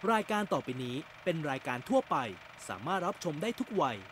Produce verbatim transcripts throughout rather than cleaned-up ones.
รายการต่อไปนี้เป็นรายการทั่วไปสามารถรับชมได้ทุกวัย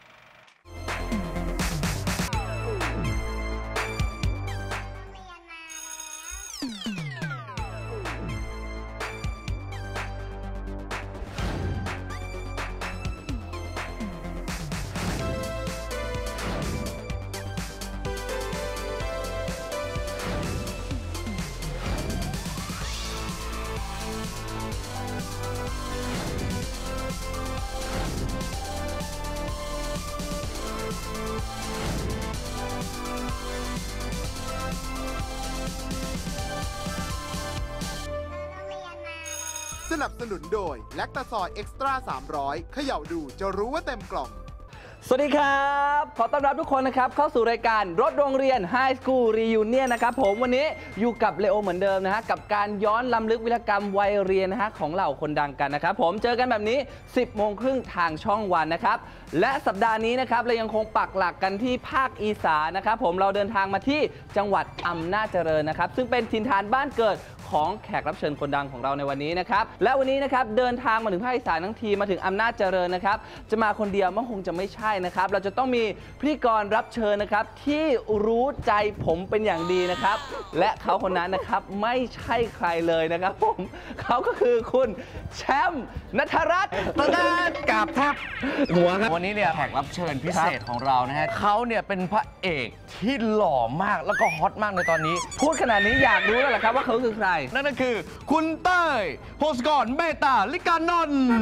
สนับสนุนโดยแลคตาซอยเอ็กซ์ตร้าสามร้อยเขย่าดูจะรู้ว่าเต็มกล่องสวัสดีครับขอต้อนรับทุกคนนะครับเข้าสู่รายการรถโรงเรียน High School Reunion นะครับผมวันนี้อยู่กับเลโอเหมือนเดิมนะฮะกับการย้อนล้ำลึกวีรกรรมวัยเรียนนะฮะของเหล่าคนดังกันนะครับผมเจอกันแบบนี้ สิบโมงครึ่งทางช่องวันนะครับและสัปดาห์นี้นะครับเรายังคงปักหลักกันที่ภาคอีสานนะครับผมเราเดินทางมาที่จังหวัดอำนาจเจริญนะครับซึ่งเป็นถิ่นฐานบ้านเกิดของแขกรับเชิญคนดังของเราในวันนี้นะครับและวันนี้นะครับเดินทางมาถึงภาคอีสานทั้งทีมาถึงอำนาจเจริญนะครับจะมาคนเดียวมันคงจะไม่ใช่นะครับเราจะต้องมีพิธีกรรับเชิญนะครับที่รู้ใจผมเป็นอย่างดีนะครับและเขาคนนั้นนะครับไม่ใช่ใครเลยนะครับผมเขาก็คือคุณแชมป์ณัฐรัตน์ตะกาบแทบหัวครับวันนี้เนี่ยแขกรับเชิญพิเศษของเรานะฮะเขาเนี่ยเป็นพระเอกที่หล่อมากแล้วก็ฮอตมากในตอนนี้พูดขนาดนี้อยากรู้แล้วแหละครับว่าเขาคือใครนั่นก็คือคุณเต้ยพงศกรเมตตาลิกานนท์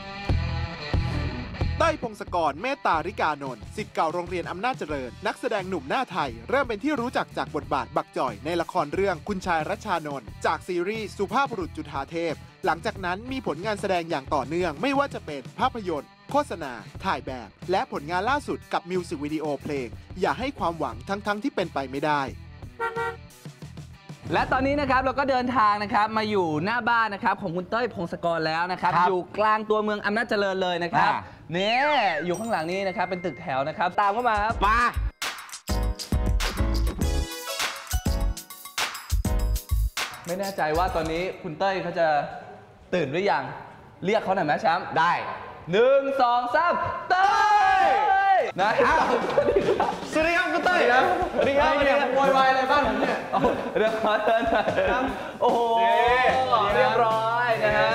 เต้ยพงศกรเมตตาริกานนท์ศิษย์เก่าโรงเรียนอำนาจเจริญนักแสดงหนุ่มหน้าไทยเริ่มเป็นที่รู้จักจากบทบาทบักจ่อยในละครเรื่องคุณชายรัชชานนท์จากซีรีส์สุภาพบุรุษจุฑาเทพหลังจากนั้นมีผลงานแสดงอย่างต่อเนื่องไม่ว่าจะเป็นภาพยนตร์โฆษณาถ่ายแบบและผลงานล่าสุดกับมิวสิกวิดีโอเพลงอย่าให้ความหวังทั้งๆที่เป็นไปไม่ได้และตอนนี้นะครับเราก็เดินทางนะครับมาอยู่หน้าบ้านนะครับของคุณเต้ยพงศกรแล้วนะครับอยู่กลางตัวเมืองอำนาจเจริญเลยนะครับนี่อยู่ข้างหลังนี้นะครับเป็นตึกแถวนะครับตามเข้ามาครับมาไม่แน่ใจว่าตอนนี้คุณเต้ยเขาจะตื่นหรือยังเรียกเขาหน่อยไหมแชมป์ได้หนึ่งสองสามเต้ยนะครับสวัสดีครับคุณเต้ยครับสวัสดีครับเนี่ยโวยวายอะไรบ้างผมเนี่ยเรื่องขอเชิญหน่อยโอ้โหเรียบร้อยนะฮะ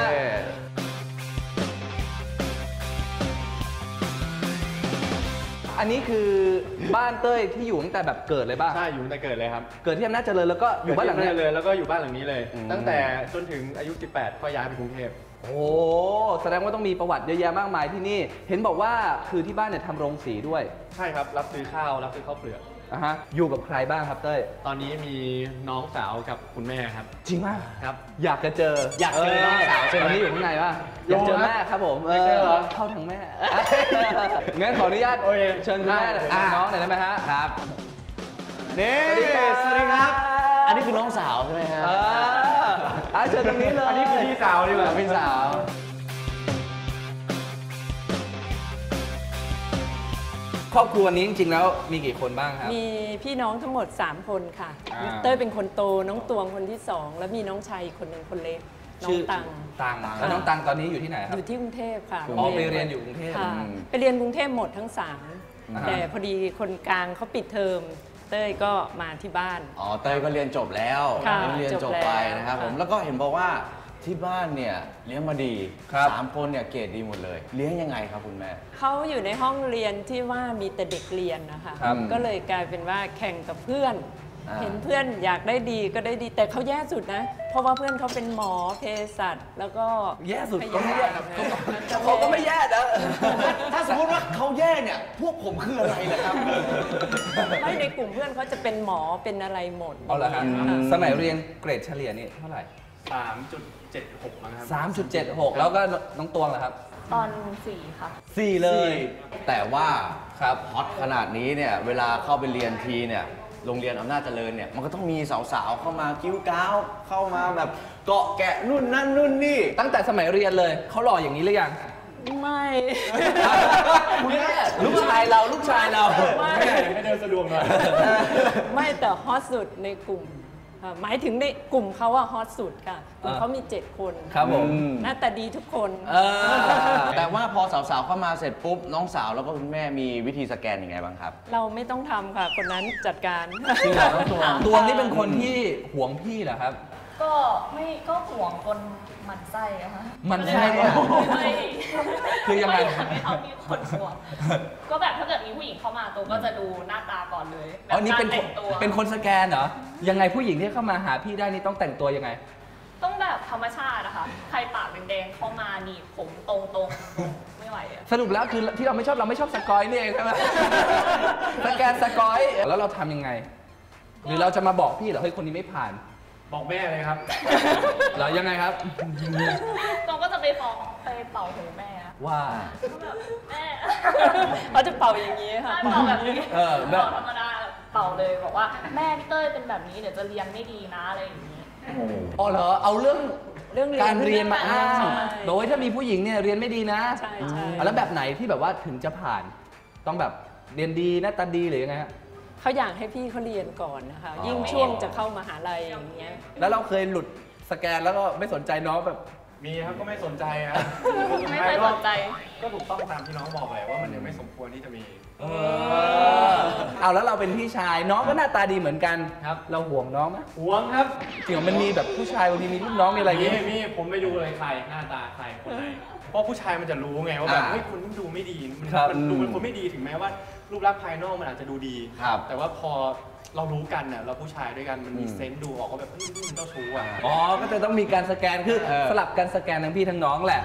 อันนี้คือบ้านเต้ยที่อยู่ตั้งแต่แบบเกิดเลยป่ะใช่อยู่ตั้งแต่เกิดเลยครับเกิดที่อำนาจเจริญแล้วก็อยู่บ้านหลังนี้เลยแล้วก็อยู่บ้านหลังนี้เลยตั้งแต่จนถึงอายุสิบแปดก็ย้ายไปกรุงเทพโอ้แสดงว่าต้องมีประวัติเยอะแยะมากมายที่นี่เห็นบอกว่าคือที่บ้านเนี่ยทำโรงสีด้วยใช่ครับรับซื้อข้าวรับซื้อข้าวเปลือกอ่ะฮะอยู่กับใครบ้างครับเต้ยตอนนี้มีน้องสาวกับคุณแม่ครับจริงมากครับอยากจะเจออยากเจอน้องสาวตอนนี้อยู่ข้างในป่ะอยากเจอแม่ครับผมเออเข้าทางแม่งั้นขออนุญาตเชิญคุณแม่น้องหน่อยได้ไหมฮะครับนี่สวัสดีครับอันนี้คือน้องสาวใช่ไหมฮะอ่าเชิญตรงนี้เลยอันนี้คือพี่สาวดีกว่าพี่สาวครอบครัวนี้จริงๆแล้วมีกี่คนบ้างครับมีพี่น้องทั้งหมดสามคนค่ะเต้ยเป็นคนโตน้องตวงคนที่สองแล้วมีน้องชายคนหนึ่งคนเล็กน้องตังตังแล้วน้องตังตอนนี้อยู่ที่ไหนครับอยู่ที่กรุงเทพค่ะอ๋อไปเรียนอยู่กรุงเทพไปเรียนกรุงเทพหมดทั้งสามแต่พอดีคนกลางเขาปิดเทอมเต้ยก็มาที่บ้านอ๋อเต้ยก็เรียนจบแล้วเรียนจบไปนะครับผมแล้วก็เห็นบอกว่าที่บ้านเนี่ยเลี้ยงมาดีสามคนเนี่ยเกรดดีหมดเลยเลี้ยงยังไงครับคุณแม่เขาอยู่ในห้องเรียนที่ว่ามีแต่เด็กเรียนนะคะก็เลยกลายเป็นว่าแข่งกับเพื่อนเห็นเพื่อนอยากได้ดีก็ได้ดีแต่เขาแย่สุดนะเพราะว่าเพื่อนเขาเป็นหมอเภสัชแล้วก็แย่สุดก็ไม่แย่เขาก็ไม่แย่นะถ้าสมมติว่าเขาแย่เนี่ยพวกผมคืออะไรนะครับไม่ในกลุ่มเพื่อนเขาจะเป็นหมอเป็นอะไรหมดเอาละครับสมัยเรียนเกรดเฉลี่ยนี่เท่าไหร่สามจุดเจ็ดหก นะครับสามจุดเจ็ดหก แล้วก็น้องตวงเหรอครับตอนสี่ค่ะสี่เลยแต่ว่าครับฮอตขนาดนี้เนี่ยเวลาเข้าไปเรียนทีเนี่ยโรงเรียนอำนาจเจริญเนี่ยมันก็ต้องมีสาวๆเข้ามากิ้วก้าวเข้ามาแบบเกาะแกะนู่นนั่นนู่นนี่ตั้งแต่สมัยเรียนเลยเขาหล่ออย่างนี้หรือยังไม่ลูกชายเราลูกชายเราไม่ให้เดินสะดวกหน่อยไม่แต่ฮอตสุดในกลุ่มค่ะหมายถึงในกลุ่มเขาอะฮอตสุดค่ะกลุ่มเขามีเจ็ดคนครับผมหน้าตาดีทุกคนเออแต่ว่าพอสาวๆเข้ามาเสร็จปุ๊บน้องสาวแล้วก็คุณแม่มีวิธีสแกนยังไงบ้างครับเราไม่ต้องทำค่ะ คนนั้นจัดการจริงเหรอตัวตัวนี่เป็นคนที่หวงพี่เหรอครับก็ไม่ก็ห่วงคนหมันไส้อะค่ะหมั่นไส้ไม่คือยังไงไม่เอามีคนห่วงก็แบบถ้าเกิดมีผู้หญิงเข้ามาตัวก็จะดูหน้าตาก่อนเลยแบบอ๋อนี่เป็นการแต่งตัวเป็นคนสแกนเหรอ ยังไงผู้หญิงที่เข้ามาหาพี่ได้นี่ต้องแต่งตัวยังไงต้องแบบธรรมชาติอะค่ะใครปากแดงๆเข้ามาหนีบผมตรงๆไม่ไหวอะสรุปแล้วคือที่เราไม่ชอบเราไม่ชอบสกอยนี่เองใช่ไหม สแกนสกอยแล้วเราทำยังไง หรือเราจะมาบอกพี่เหรอเฮ้ยคนนี้ไม่ผ่านบอกแม่เลยครับเหรอยังไงครับตรงก็จะไปฟ้องไปเป่าหูแม่อะว่าก็แบบแม่เขาจะเป่าอย่างนี้ค่ะใช่เป่าแบบนี้เออแบบเป่าธรรมดาเป่าเลยบอกว่าแม่พี่เต้ยเป็นแบบนี้เดี๋ยวจะเรียนไม่ดีนะอะไรอย่างนี้อ๋อเหรอเอาเรื่องเรื่องเรียนการเรียนมาอ้างใช่โดยถ้ามีผู้หญิงเนี่ยเรียนไม่ดีนะใช่ใช่อ่ะแล้วแบบไหนที่แบบว่าถึงจะผ่าน ต้องแบบเรียนดีหน้าตาดีหรือยังไงฮะเขาอยากให้พี่เขาเรียนก่อนนะคะ ยิ่งช่วงจะเข้ามหาลัยอย่างเงี้ยแล้วเราเคยหลุดสแกนแล้วก็ไม่สนใจน้องแบบมีครับก็ไม่สนใจครับไม่เคยสนใจก็ถูกต้องตามที่น้องบอกแหละว่ามันยังไม่สมควรที่จะมีเออเอาแล้วเราเป็นพี่ชายน้องก็หน้าตาดีเหมือนกันครับเราห่วงน้องไหมหวงครับจริงเหรอมันมีแบบผู้ชายบางทีมีรุ่นน้องมีอะไรอย่างมีงี้มีผมไปดูเลยใครหน้าตาใครคนไหนเพราะผู้ชายมันจะรู้ไงว่าแบบอ่าเฮ้ยคนนี้ดูไม่ดีมันครับมันดูเป็นคนไม่ดีถึงแม้ว่ารูปลักษณ์ภายนอกมันอาจจะดูดีครับแต่ว่าพอเรารู้กันเนี่ยเราผู้ชายด้วยกันมันมีเซนส์ดูออกว่าแบบเฮ้ยนี่มันเจ้าชู้อ่ะอ๋อก็จะต้องมีการสแกนคือเออสลับกันสแกนทั้งพี่ทั้งน้องแหละ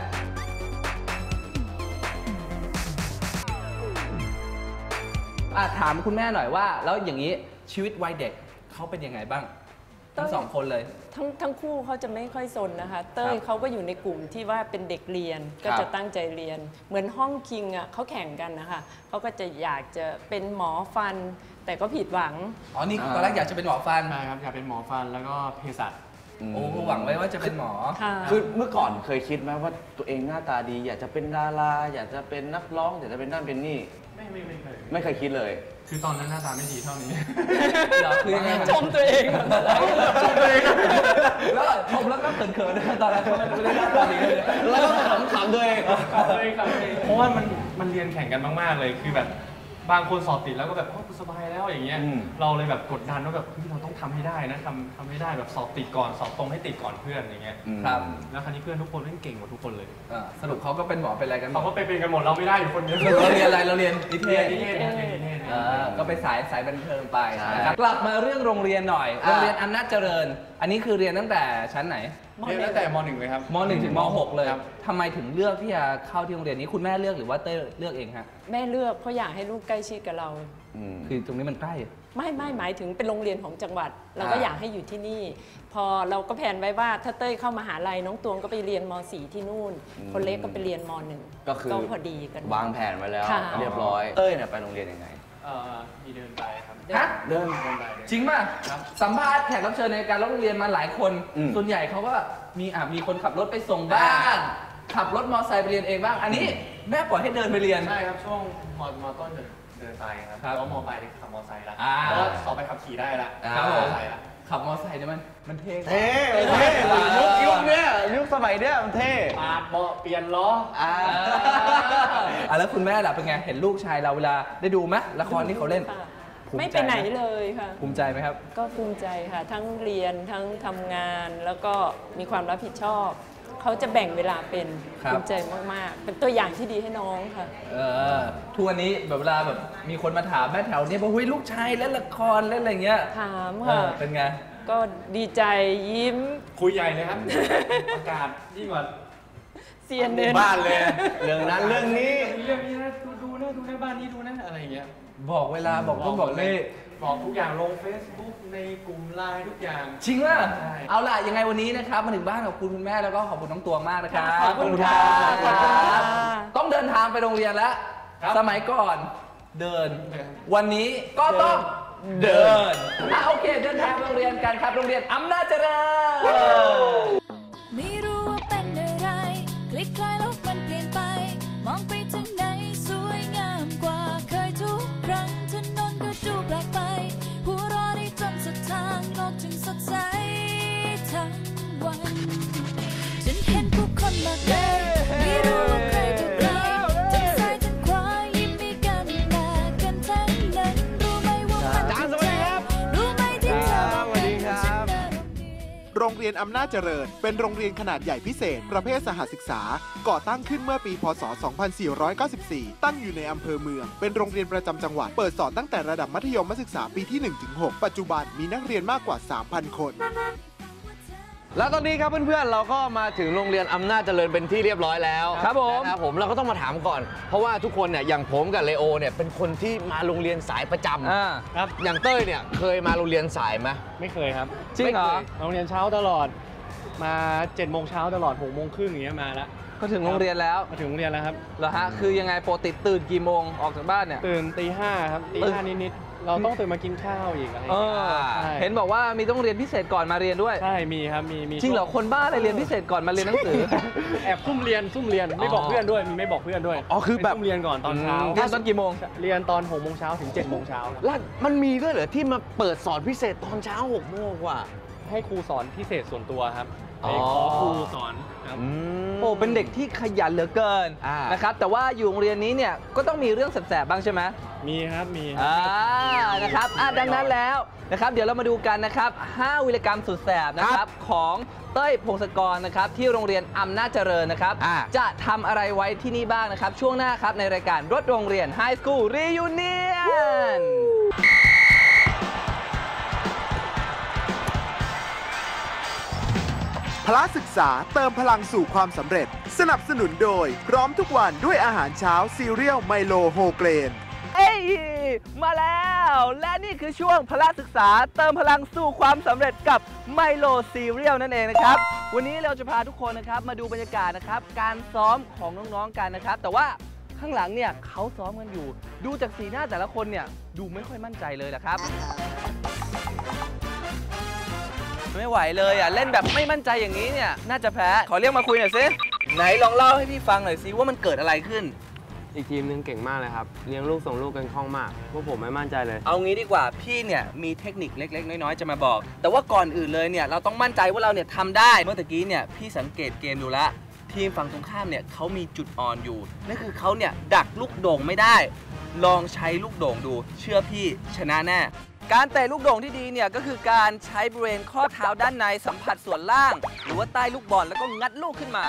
อ่ะถามคุณแม่หน่อยว่า แล้วอย่างนี้ชีวิตวัยเด็กเขาเป็นยังไงบ้างทั้งสองคนเลยทั้งทั้งคู่เขาจะไม่ค่อยสนนะคะ เต้ยเขาก็อยู่ในกลุ่มที่ว่าเป็นเด็กเรียนก็จะตั้งใจเรียน เหมือนห้องคิงอ่ะเขาแข่งกันนะคะเขาก็จะอยากจะเป็นหมอฟัน แต่ก็ผิดหวังอ๋อนี่อ่าตอนแรกอยากจะเป็นหมอฟันใช่ครับอยากเป็นหมอฟันแล้วก็เภสัชโอ้ก็หวังไว้ว่าจะเป็นหมอค่ะคือเมื่อก่อนเคยคิดไหมว่าตัวเองหน้าตาดี อยากจะเป็นดาราอยากจะเป็นนักร้องอยากจะเป็นนั่นเป็นนี่ไม่ไม่ไม่เคยไม่เคยคิดเลยคือตอนนั้นหน้าตาไม่ดีเท่านี้เหรอคือยังไงชมตัวเองชมตัวเองแล้วชมแล้วก็เขินๆนะตอนแรกเขาไม่ได้หน้าตาดีเลยแล้วก็ขำๆตัวเองเลยครับเพราะว่ามันมันเรียนแข่งกันมาก ๆ เลย คือแบบบางคนสอบติดแล้วก็แบบโอ้กูสบายแล้วอย่างเงี้ยอืมเราเลยแบบกดดันว่าแบบเฮ้ยเราต้องทำให้ได้นะทำทำให้ได้แบบสอบติดก่อนสอบตรงให้ติดก่อนเพื่อนอย่างเงี้ยครับแล้วคราวนี้เพื่อนทุกคนเล่นเก่งหมดทุกคนเลยอ่าสรุปเขาก็เป็นหมอเป็นอะไรกันหมเขาดก็ไปเป็นกันหมดเราไม่ได้อยู่คนเดียวเราเรียนอะไรเราเรียนนิเทเรียนศนิเทศเรียนนิเทศอ่าก็ไปสายสายบันเทิงไปใช่นะครับกลับมาเรื่องโรงเรียนหน่อยอ่าโรงเรียนอำนาจเจริญ อันนี้คือเรียนตั้งแต่ชั้นไหนเรียนตั้งแต่มหนึ่งเลยครับมหนึ่งถึงมหกเลยครับทำไมถึงเลือกที่จะเข้าที่โรงเรียนนี้คุณแม่เลือกหรือว่าเต้ยเลือกเองฮะแม่เลือกเพราะอยากให้ลูกใกล้ชิดกับเราอืมคือตรงนี้มันใกล้ไม่ไม่หมายถึงเป็นโรงเรียนของจังหวัด เราก็อ่าอยากให้อยู่ที่นี่ พอเราก็แผนไว้ว่าถ้าเต้ยเข้ามหาลัยน้องตวงก็ไปเรียนม .สี่ ที่นู่น คนเล็กก็ไปเรียนม .หนึ่งก็คือพอดีกันวางแผนไว้แล้วค่ะเรียบร้อย เต้ยเนี่ยไปโรงเรียนยังไงเอ่อมีเดินไปครับฮะเดินเดินไปเลยจริงป่ะครับสัมภาษณ์แขกรับเชิญในการร้องเรียนมาหลายคนอืมส่วนใหญ่เขาก็มีอ่ะมีคนขับรถไปส่งบ้างขับรถมอเตอร์ไซค์ไปเรียนเองบ้าง อันนี้แม่ปล่อยให้เดินไปเรียนใช่ครับช่วงมมต้นเดินเดินไปครับครับแล้วมปลายได้ขับมอไซค์แล้วอ่าแล้วก็สอบไปขับขี่ได้ละอ่าขับมอไซค์ละขับมอเตอร์ไซค์เนี่ยมันมันเท่เท่เท่ยุคยุคเนี้ยยุคสมัยเนี้ยมันเท่ปาดเบาะเปลี่ยนล้ออ่าอ่ะแล้วคุณแม่ล่ะเป็นไงเห็นลูกชายเราเวลาได้ดูไหมละครที่เขาเล่นค่ะภูมิไม่ใจไปไหมไหนเลยค่ะภูมิใจไหมครับก็ภูมิใจค่ะ ทั้งเรียนทั้งทำงาน แล้วก็มีความรับผิดชอบ เขาจะแบ่งเวลาเป็นครับภูมิใจมาก ๆ เป็นตัวอย่างที่ดีให้น้องค่ะเออทุกวันนี้แบบเวลาแบบมีคนมาถามแม่แถวเนี้บอกเฮ้ยลูกชายเล่นละครเล่นอะไรเงี้ยถามเอค่ะอเป็นไงก็ดีใจยิ้มคุยใหญ่เลยครับ ประกาศยิ่งกว่าเซียนเดินบ้านเลย เรื่องนั้นเรื่องนี้เรื่องนี้นะดูดูนะดูนะบ้านนี้ดูนะอะไรอย่างเงี้ยบอกเวลาบอกต้องบอกเลขบอกทุกอย่างลง Facebook ในกลุ่มไลน์ทุกอย่างจริงว่าใช่เอาล่ะยังไงวันนี้นะครับมาถึงบ้านขอบคุณคุณแม่แล้วก็ขอบคุณน้องตวงมากนะครับขอบคุณค่ะขอบคุณครับต้องเดินทางไปโรงเรียนแล้วครับสมัยก่อนเดินเดินวันนี้ก็ต้องเดินอ่ะโอเคเดินทางไปโรงเรียนกันครับโรงเรียนอำนาจเจริญไม่รู้ว่าเป็นอะไรคลิกคลายแล้วมันเปลี่ยนไป มองไปทางไหนสวยงามกว่าเคยทุกครั้งถนนก็ดูแปลกไปหัวเรอได้จนสุดทางโลกจึงสดใสรงเรียนอำนาจเจริญเป็นโรงเรียนขนาดใหญ่พิเศษประเภทสหศึกษาก่อตั้งขึ้นเมื่อปีพ.ศ. สองพันสี่ร้อยเก้าสิบสี่ ตั้งอยู่ในอำเภอเมืองเป็นโรงเรียนประจำจังหวัดเปิดสอนตั้งแต่ระดับมัธยมศึกษาปีที่ หนึ่งถึงหก ปัจจุบันมีนักเรียนมากกว่า สามพัน คนแล้วตอนนี้ครับเพื่อนๆเราก็มาถึงโรงเรียนอำนาจเจริญเป็นที่เรียบร้อยแล้วครับผมนะครับผมเราก็ต้องมาถามก่อนเพราะว่าทุกคนเนี่ยอย่างผมกับเลโอเนี่ยเป็นคนที่มาโรงเรียนสายประจำอ่าครับอย่างเต้ยเนี่ยเคยมาโรงเรียนสายไหมไม่เคยครับจริงเหรอโรงเรียนเช้าตลอดมาเจ็ดโมงเช้าตลอดหกโมงครึ่งอย่างเงี้ยมาแล้วก็ถึงโรงเรียนแล้วมาถึงโรงเรียนแล้วครับเหรอฮะคือยังไงปกติตื่นกี่โมงออกจากบ้านเนี่ยตื่นตีห้าครับตีห้านิดๆเราต้องตื่นมากินข้าวอีกอะไรเออย่างเงี้ยอใช่เห็นบอกว่ามีต้องเรียนพิเศษก่อนมาเรียนด้วยใช่มีครับมีมีจริงเหรอคนบ้าอะไรเรียนพิเศษก่อนมาเรียนหนังสือแอบซุ่มเรียนซุ่มเรียนไม่บอกเพื่อนด้วยมีไม่บอกเพื่อนด้วยอ๋อคือแบบซุ่มเรียนก่อนตอนเช้าเรียนตอนกี่โมงเรียนตอนหกโมงเช้าถึงเจ็ดโมงเช้าครับแล้วมันมีด้วยเหรอที่มาเปิดสอนพิเศษตอนเช้าหกโมงกว่าให้ครูสอนพิเศษส่วนตัวครับอ๋ไปอขอครูสอนครับโอ้เป็นเด็กที่ขยันเหลือเกินอ่านนะครับแต่ว่าอยู่โรงเรียนนี้เนี่ยก็ต้องมีเรื่องแสบๆบ้างใช่ไหมมีครับมีครับอ่านะครับอ่ะดังนั้นแล้วนะครับเดี๋ยวเรามาดูกันนะครับห้าวีรกรรมสุดแสบนะครับของเต้ยพงศกรนะครับที่โรงเรียนอำนาจเจริญนะครับอ่าจะทำอะไรไว้ที่นี่บ้างนะครับช่วงหน้าครับในรายการรถโรงเรียน High School Reunion พละศึกษาเติมพลังสู่ความสำเร็จสนับสนุนโดยพร้อมทุกวันด้วยอาหารเช้าซีเรียลไมโลโฮเกรนเอ้ยมาแล้วและนี่คือช่วงพละศึกษาเติมพลังสู่ความสำเร็จกับไมโลซีเรียลนั่นเองนะครับวันนี้เราจะพาทุกคนนะครับมาดูบรรยากาศนะครับการซ้อมของน้องๆกันนะครับแต่ว่าข้างหลังเนี่ยเขาซ้อมกันอยู่ดูจากสีหน้าแต่ละคนเนี่ยดูไม่ค่อยมั่นใจเลยแหละครับไม่ไหวเลยอ่ะเล่นแบบไม่มั่นใจอย่างนี้เนี่ยน่าจะแพ้ขอเรียกมาคุยหน่อยสิไหนลองเล่าให้พี่ฟังหน่อยสิว่ามันเกิดอะไรขึ้นอีกทีมหนึงเก่งมากเลยครับเลี้ยงลูกส่งลูกกันคล่องมากพวกผมไม่มั่นใจเลยเอางี้ดีกว่าพี่เนี่ยมีเทคนิคเล็กๆน้อยๆจะมาบอก แต่ว่าก่อนอื่นเลยเนี่ยเราต้องมั่นใจว่าเราเนี่ยทำได้เมื่อตะกี้เนี่ยพี่สังเกตเกมดูละทีมฝั่งตรงข้ามเนี่ยเขามีจุดอ่อนอยู่นั่นคือเขาเนี่ยดักลูกโด่งไม่ได้ลองใช้ลูกโด่งดูเชื่อพี่ชนะแน่การเตะลูกโด่งที่ดีเนี่ยก็คือการใช้บริเวณข้อเท้าด้านในสัมผัสส่วนล่าง หรือว่าใต้ลูกบอลแล้วก็งัดลูกขึ้นมา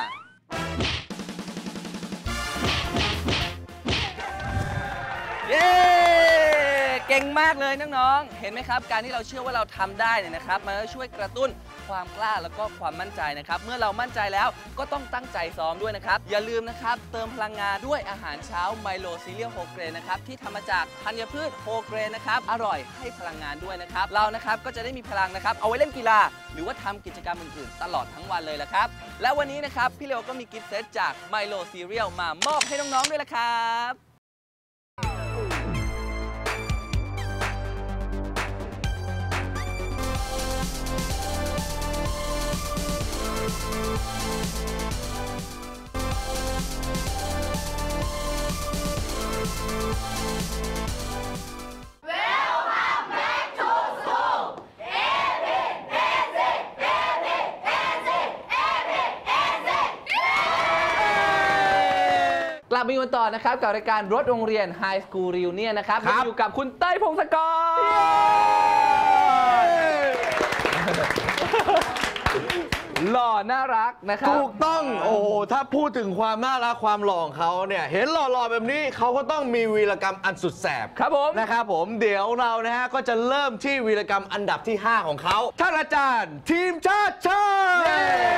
เย้เก่งมากเลยน้องๆเห็นไหมครับการที่เราเชื่อว่าเราทำได้เนี่ยนะครับมันจะช่วยกระตุ้นความกล้าแล้วก็ความมั่นใจนะครับเมื่อเรามั่นใจแล้วก็ต้องตั้งใจซ้อมด้วยนะครับอย่าลืมนะครับเติมพลังงานด้วยอาหารเช้าไมโลซีเรียลโฮเกรนนะครับที่ทำมาจากธัญพืชโฮเกรนนะครับอร่อยให้พลังงานด้วยนะครับเรานะครับก็จะได้มีพลังนะครับเอาไว้เล่นกีฬาหรือว่าทำกิจกรรมอื่นๆตลอดทั้งวันเลยละครับและวันนี้นะครับพี่เลวก็มีกิฟต์เซตจากไมโลซีเรียลมามอบให้น้องๆด้วยละครับกลับมาอยู่กันต่อนะครับกับรายการรถโรงเรียน High School Reunion นะครับเราอยู่กับคุณเต้ยพงศกรหล่อน่ารักนะครับถูกต้องโอ้โหถ้าพูดถึงความน่ารักความหล่อของเขาเนี่ยเห็นหล่อๆแบบนี้เขาก็ต้องมีวีรกรรมอันสุดแสบครับผมนะครับผมเดี๋ยวเรานะฮะก็จะเริ่มที่วีรกรรมอันดับที่ห้าของเขาท่านอาจารย์ทีมชาติชาติ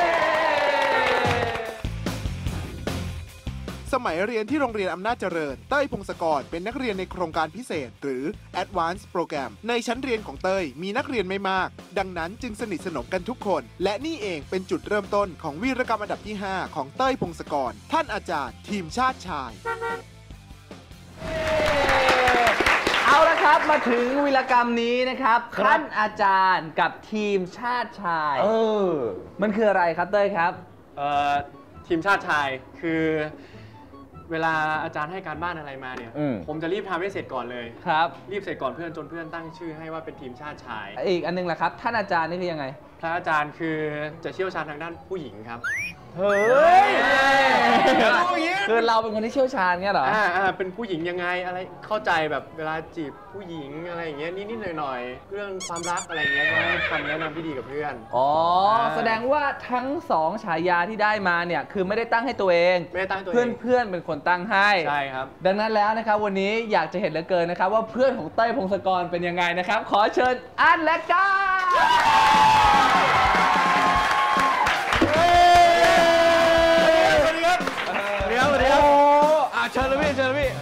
สมัยเรียนที่โรงเรียนอำนาจเจริญเต้ยพงศกรเป็นนักเรียนในโครงการพิเศษหรือ Advanced Program ในชั้นเรียนของเต้ยมีนักเรียนไม่มากดังนั้นจึงสนิทสนมกันทุกคนและนี่เองเป็นจุดเริ่มต้นของวีรกรรมอันดับที่ห้าของเต้ยพงศกรท่านอาจารย์ทีมชาติชายเอาละครับมาถึงวีรกรรมนี้นะครับท่านอาจารย์กับทีมชาติชายเออมันคืออะไรครับเต้ยครับเอ่อทีมชาติชายคือเวลาอาจารย์ให้การบ้านอะไรมาเนี่ยผมจะรีบทำให้เสร็จก่อนเลยครับรีบเสร็จก่อนเพื่อนจนเพื่อนตั้งชื่อให้ว่าเป็นทีมชาติชายอีกอันนึงแหละครับท่านอาจารย์นี่คือยังไงพระอาจารย์คือจะเชี่ยวชาญทางด้านผู้หญิงครับเฮ้ยดูอย่างนี้คือเราเป็นคนที่เชี่ยวชาญเงี้ยเหรออ่าอ่าเป็นผู้หญิงยังไงอะไรเข้าใจแบบเวลาจีบผู้หญิงอะไรอย่างเงี้ยนิดๆหน่อยๆเรื่องความรักอะไรเงี้ยก็ให้คำแนะนำที่ดีกับเพื่อนอ๋อแสดงว่าทั้งสองฉายาที่ได้มาเนี่ยคือไม่ได้ตั้งให้ตัวเองไม่ได้ตั้งตัวเองเพื่อนเพื่อนเป็นคนตั้งให้ใช่ครับดังนั้นแล้วนะครับวันนี้อยากจะเห็นเหลือเกินนะครับว่าเพื่อนของเต้ยพงศกรเป็นยังไงนะครับขอเชิญอันและก้าเดี๋ยวเดี๋ยวอ่ะเชิญเลยพี่เชิญเลยพี่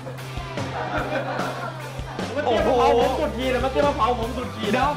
เมื่อกี้มาเผาผมสุดขีดเลยเมื่อกี้มาเผาผมสุดขีดเดี๋ยว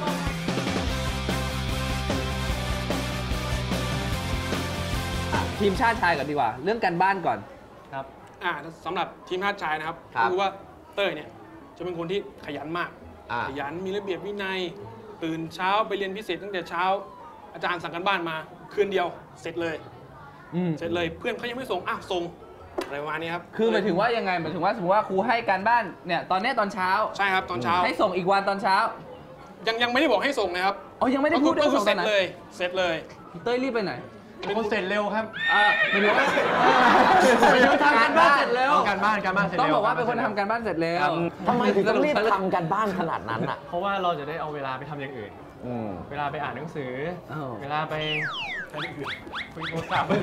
ทีมชาติชายก่อนดีกว่าเรื่องการบ้านก่อนครับอ่าสำหรับทีมชาติชายนะครับคือว่าเต้ยเนี่ยจะเป็นคนที่ขยันมากขยันมีระเบียบวินัยตื่นเช้าไปเรียนพิเศษตั้งแต่เช้าอาจารย์สั่งการบ้านมาคืนเดียวเสร็จเลยเสร็จเลยเพื่อนเขายังไม่ส่งอ่ะส่งอะไรประมาณนี้ครับคือหมายถึงว่ายังไงหมายถึงว่าสมมติว่าครูให้การบ้านเนี่ยตอนนี้ตอนเช้าใช่ครับตอนเช้าให้ส่งอีกวันตอนเช้ายังยังไม่ได้บอกให้ส่งนะครับอ๋อยังไม่ได้พูดเรื่องส่งเสร็จเลยเสร็จเลยเต้ยรีบไปไหนเป็นคนเสร็จเร็วครับอ่าไม่รู้ทำการบ้านเสร็จเร็วการบ้านการบ้านเสร็จเร็วต้องบอกว่าเป็นคนทำการบ้านเสร็จเร็วทำไมถึงต้องรีบทำการบ้านขนาดนั้นอ่ะเพราะว่าเราจะได้เอาเวลาไปทำอย่างอื่นเวลาไปอ่านหนังสือเวลาไปคุยโทรศัพท์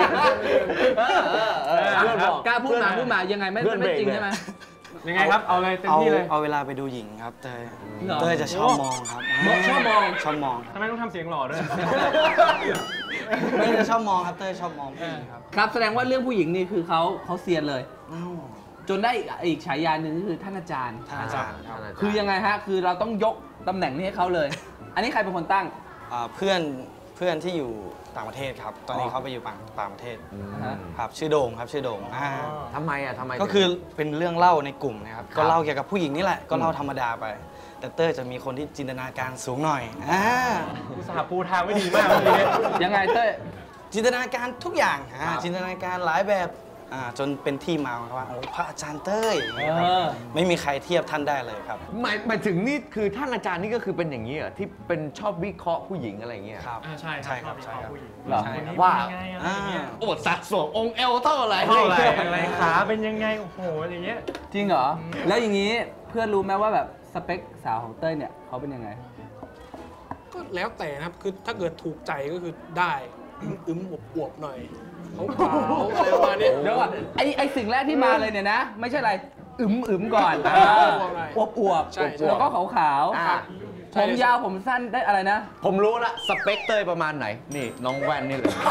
กล้าพูดมาพูดมายังไงไม่ไม่จริงใช่ไหมยังไงครับเอาเลยเต็มที่เลยเอาเวลาไปดูหญิงครับเต้ยเต้ยจะชอบมองครับชอบมองชอบมองทำไมต้องทำเสียงหล่อด้วยไม่ได้ชอบมองครับเต้ยชอบมองครับครับแสดงว่าเรื่องผู้หญิงนี่คือเขาเขาเซียนเลยจนได้อีกฉายาหนึ่งก็คือท่านอาจารย์ท่านอาจารย์คือยังไงฮะคือเราต้องยกตำแหน่งนี้ให้เขาเลยอันนี้ใครเป็นคนตั้งเพื่อนเพื่อนที่อยู่ต่างประเทศครับตอนนี้เขาไปอยู่ต่างต่างประเทศครับชื่อโด่งครับชื่อโด่งทำไมอ่ะทำไมก็คือเป็นเรื่องเล่าในกลุ่มนะครับก็เล่าเกี่ยวกับผู้หญิงนี่แหละก็เล่าธรรมดาไปแต่เต้ยจะมีคนที่จินตนาการสูงหน่อยอ่าอุตส่าห์ปูทางไม่ดีมากเลยยังไงเต้ยจินตนาการทุกอย่างจินตนาการหลายแบบจนเป็นที่มาครับว่าโอ้พระอาจารย์เต้ยไม่มีใครเทียบท่านได้เลยครับหมายหมายถึงนี่คือท่านอาจารย์นี่ก็คือเป็นอย่างนี้เหรอที่เป็นชอบวิเคราะห์ผู้หญิงอะไรเงี้ยครับใช่ใช่ครับใช่ครับผู้หญิงว่าโอ้สัดส่วนองค์เอลเท่าไหร่เท่าไหร่อะไรขาเป็นยังไงโอ้โหอย่างเงี้ยจริงเหรอแล้วอย่างนี้เพื่อนรู้ไหมว่าแบบสเปคสาวของเต้ยเนี่ยเขาเป็นยังไงก็แล้วแต่นะครับคือถ้าเกิดถูกใจก็คือได้อึ้มๆอวบๆหน่อยเขาขาวอะไรประมาณนี้เดี๋ยวก่อนไอไอสิ่งแรกที่มาเลยเนี่ยนะไม่ใช่อะไรอึมอึมก่อนอวบอวบแล้วก็ขาวขาวผมยาวผมสั้นได้อะไรนะผมรู้ละสเปคเตยประมาณไหนนี่น้องแว่นนี่เลย